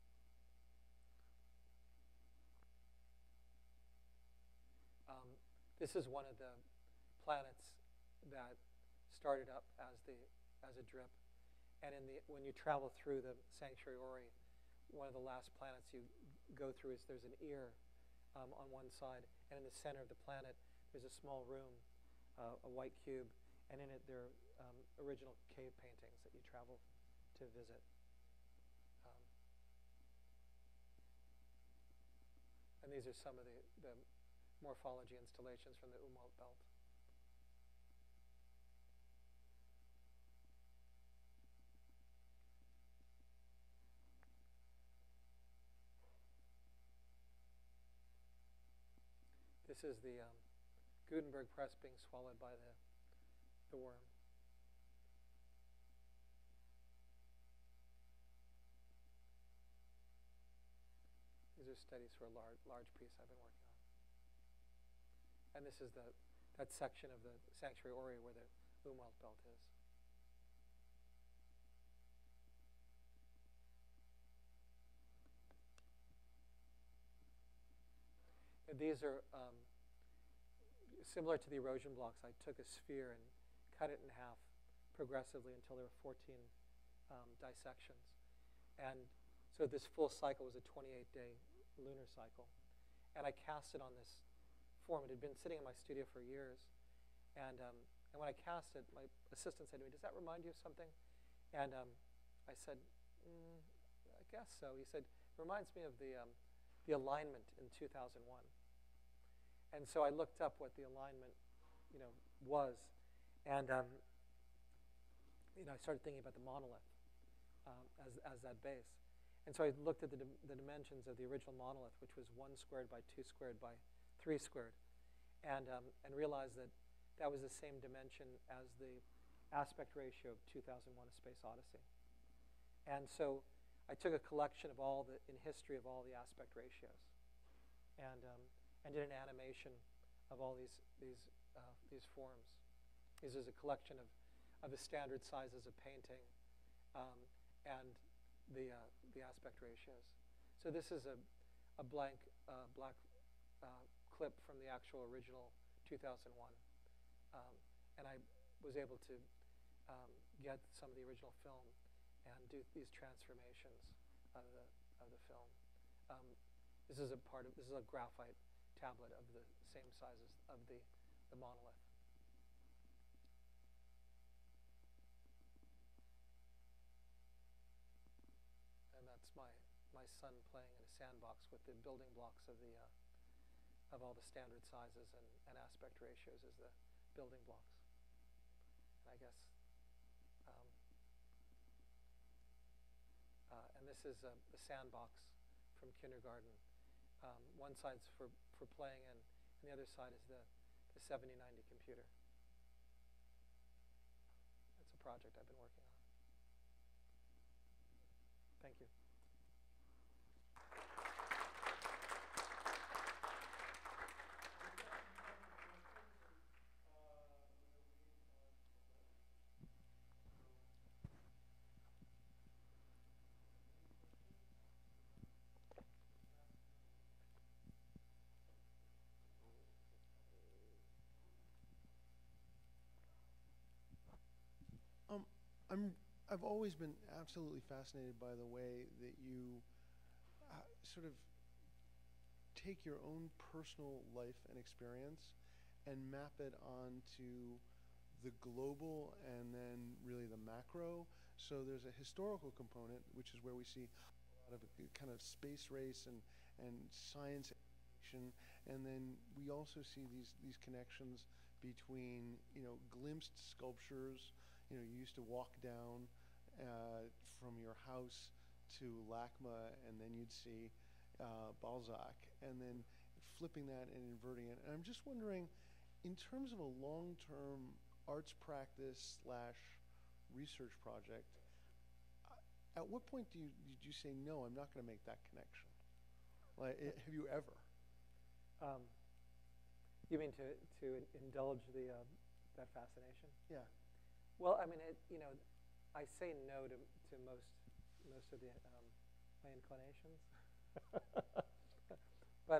This is one of the planets that started up as a drip. And when you travel through the sanctuary Ori, one of the last planets you go through is there's an ear on one side, and in the center of the planet there's a small room, a white cube, and in it there are original cave paintings that you travel to visit. And these are some of the morphology installations from the Umwelt belt. This is the Gutenberg press being swallowed by the worm. These are studies for a large piece I've been working on. And this is that section of the sanctuary Ori where the Umwelt belt is. And these are similar to the erosion blocks. I took a sphere and cut it in half progressively until there were 14 dissections. And so this full cycle was a 28-day lunar cycle. And I cast it on this form. It had been sitting in my studio for years. And when I cast it, my assistant said to me, "Does that remind you of something?" And I said, "I guess so." He said, "It reminds me of the alignment in 2001. And so I looked up what the alignment, was, and I started thinking about the monolith as that base. And so I looked at the dimensions of the original monolith, which was 1 squared by 2 squared by 3 squared, and realized that that was the same dimension as the aspect ratio of 2001: A Space Odyssey. And so I took a collection of in history of all the aspect ratios, and did an animation of all these forms. This is a collection of the standard sizes of painting, and the aspect ratios. So this is a blank black clip from the actual original 2001, and I was able to get some of the original film and do these transformations of the film. This is a graphite tablet of the same size as of the monolith. And that's my son playing in a sandbox with the building blocks of all the standard sizes and aspect ratios as the building blocks. And I guess, and this is the sandbox from kindergarten. One side's for playing in, and the other side is the 7090 computer. That's a project I've been working on. Thank you. I've always been absolutely fascinated by the way that you sort of take your own personal life and experience and map it onto the global and then really the macro. So there's a historical component, which is where we see a lot of kind of space race and science education, and then we also see these connections between, glimpsed sculptures. You used to walk down from your house to LACMA, and then you'd see Balzac, and then flipping that and inverting it. And I'm just wondering, in terms of a long-term arts practice / research project, at what point did you say, no, I'm not going to make that connection? Like, have you ever? You mean to indulge that fascination? Yeah. Well, I mean, I say no to most of my inclinations, but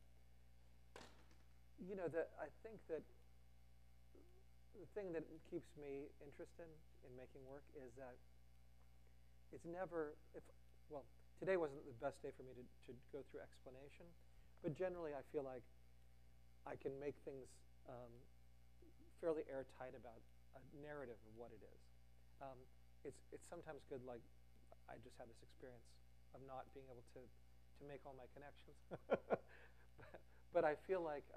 I think that the thing that keeps me interested in making work is that it's never well, today wasn't the best day for me to go through explanation, but generally I feel like I can make things fairly airtight about a narrative of what it is. It's sometimes good, like I just had this experience of not being able to make all my connections. but I feel like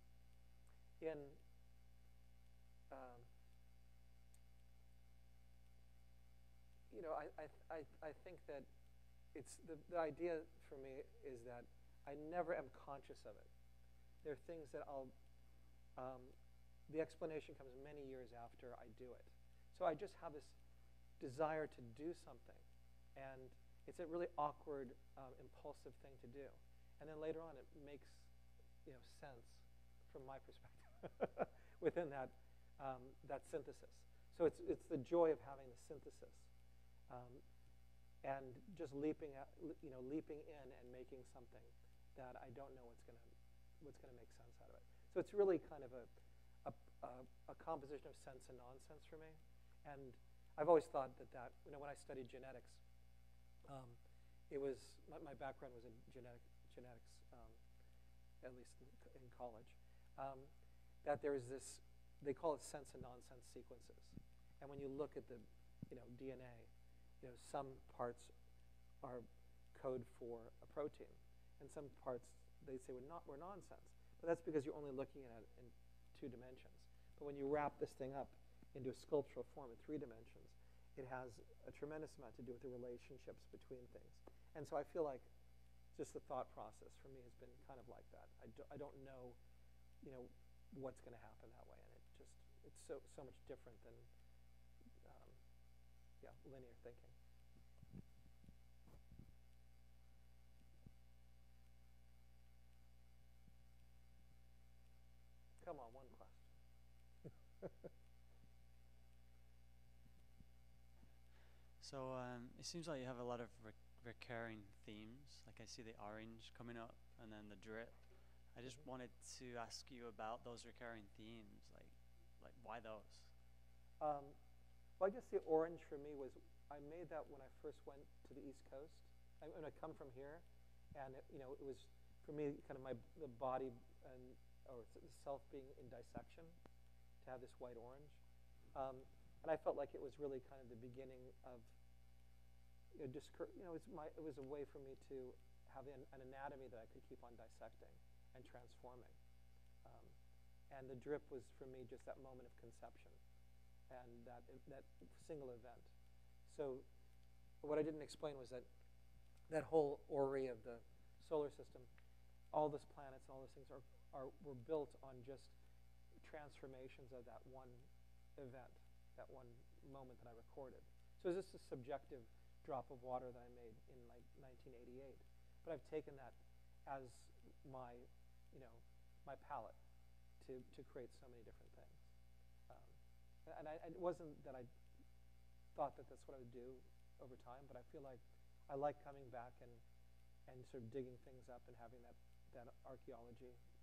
I think that it's the idea for me is that I never am conscious of it. There are things that the explanation comes many years after I do it. So I just have this desire to do something, and it's a really awkward, impulsive thing to do. And then later on, it makes sense from my perspective within that synthesis. So it's the joy of having the synthesis, and just leaping in and making something that I don't know what's going to make sense out of it. So it's really kind of a composition of sense and nonsense for me. And I've always thought that when I studied genetics, it was my background was in genetics, at least in college. That there is this, they call it sense and nonsense sequences. And when you look at the DNA, some parts are code for a protein, and some parts they say were nonsense. But that's because you're only looking at it in 2 dimensions. But when you wrap this thing up into a sculptural form in 3 dimensions, it has a tremendous amount to do with the relationships between things. And so I feel like just the thought process for me has been kind of like that. I don't know, what's going to happen that way, and it's so much different than, linear thinking. Come on, one question. So it seems like you have a lot of recurring themes. Like I see the orange coming up, and then the drip. I just wanted to ask you about those recurring themes. Like why those? Well, I guess the orange for me was, I made that when I first went to the East Coast. When I come from here, and it was for me kind of the body or the self being in dissection, to have this white orange, and I felt like it was really kind of the beginning of it was a way for me to have an anatomy that I could keep on dissecting and transforming, and the drip was for me just that moment of conception, and that single event. So what I didn't explain was that whole orrery of the solar system, all those planets, all those things were built on just transformations of that one event, that one moment that I recorded. So it's just a subjective drop of water that I made in like 1988. But I've taken that as my palette to create so many different things. And it wasn't that I thought that that's what I would do over time, but I feel like I like coming back and sort of digging things up and having that archaeology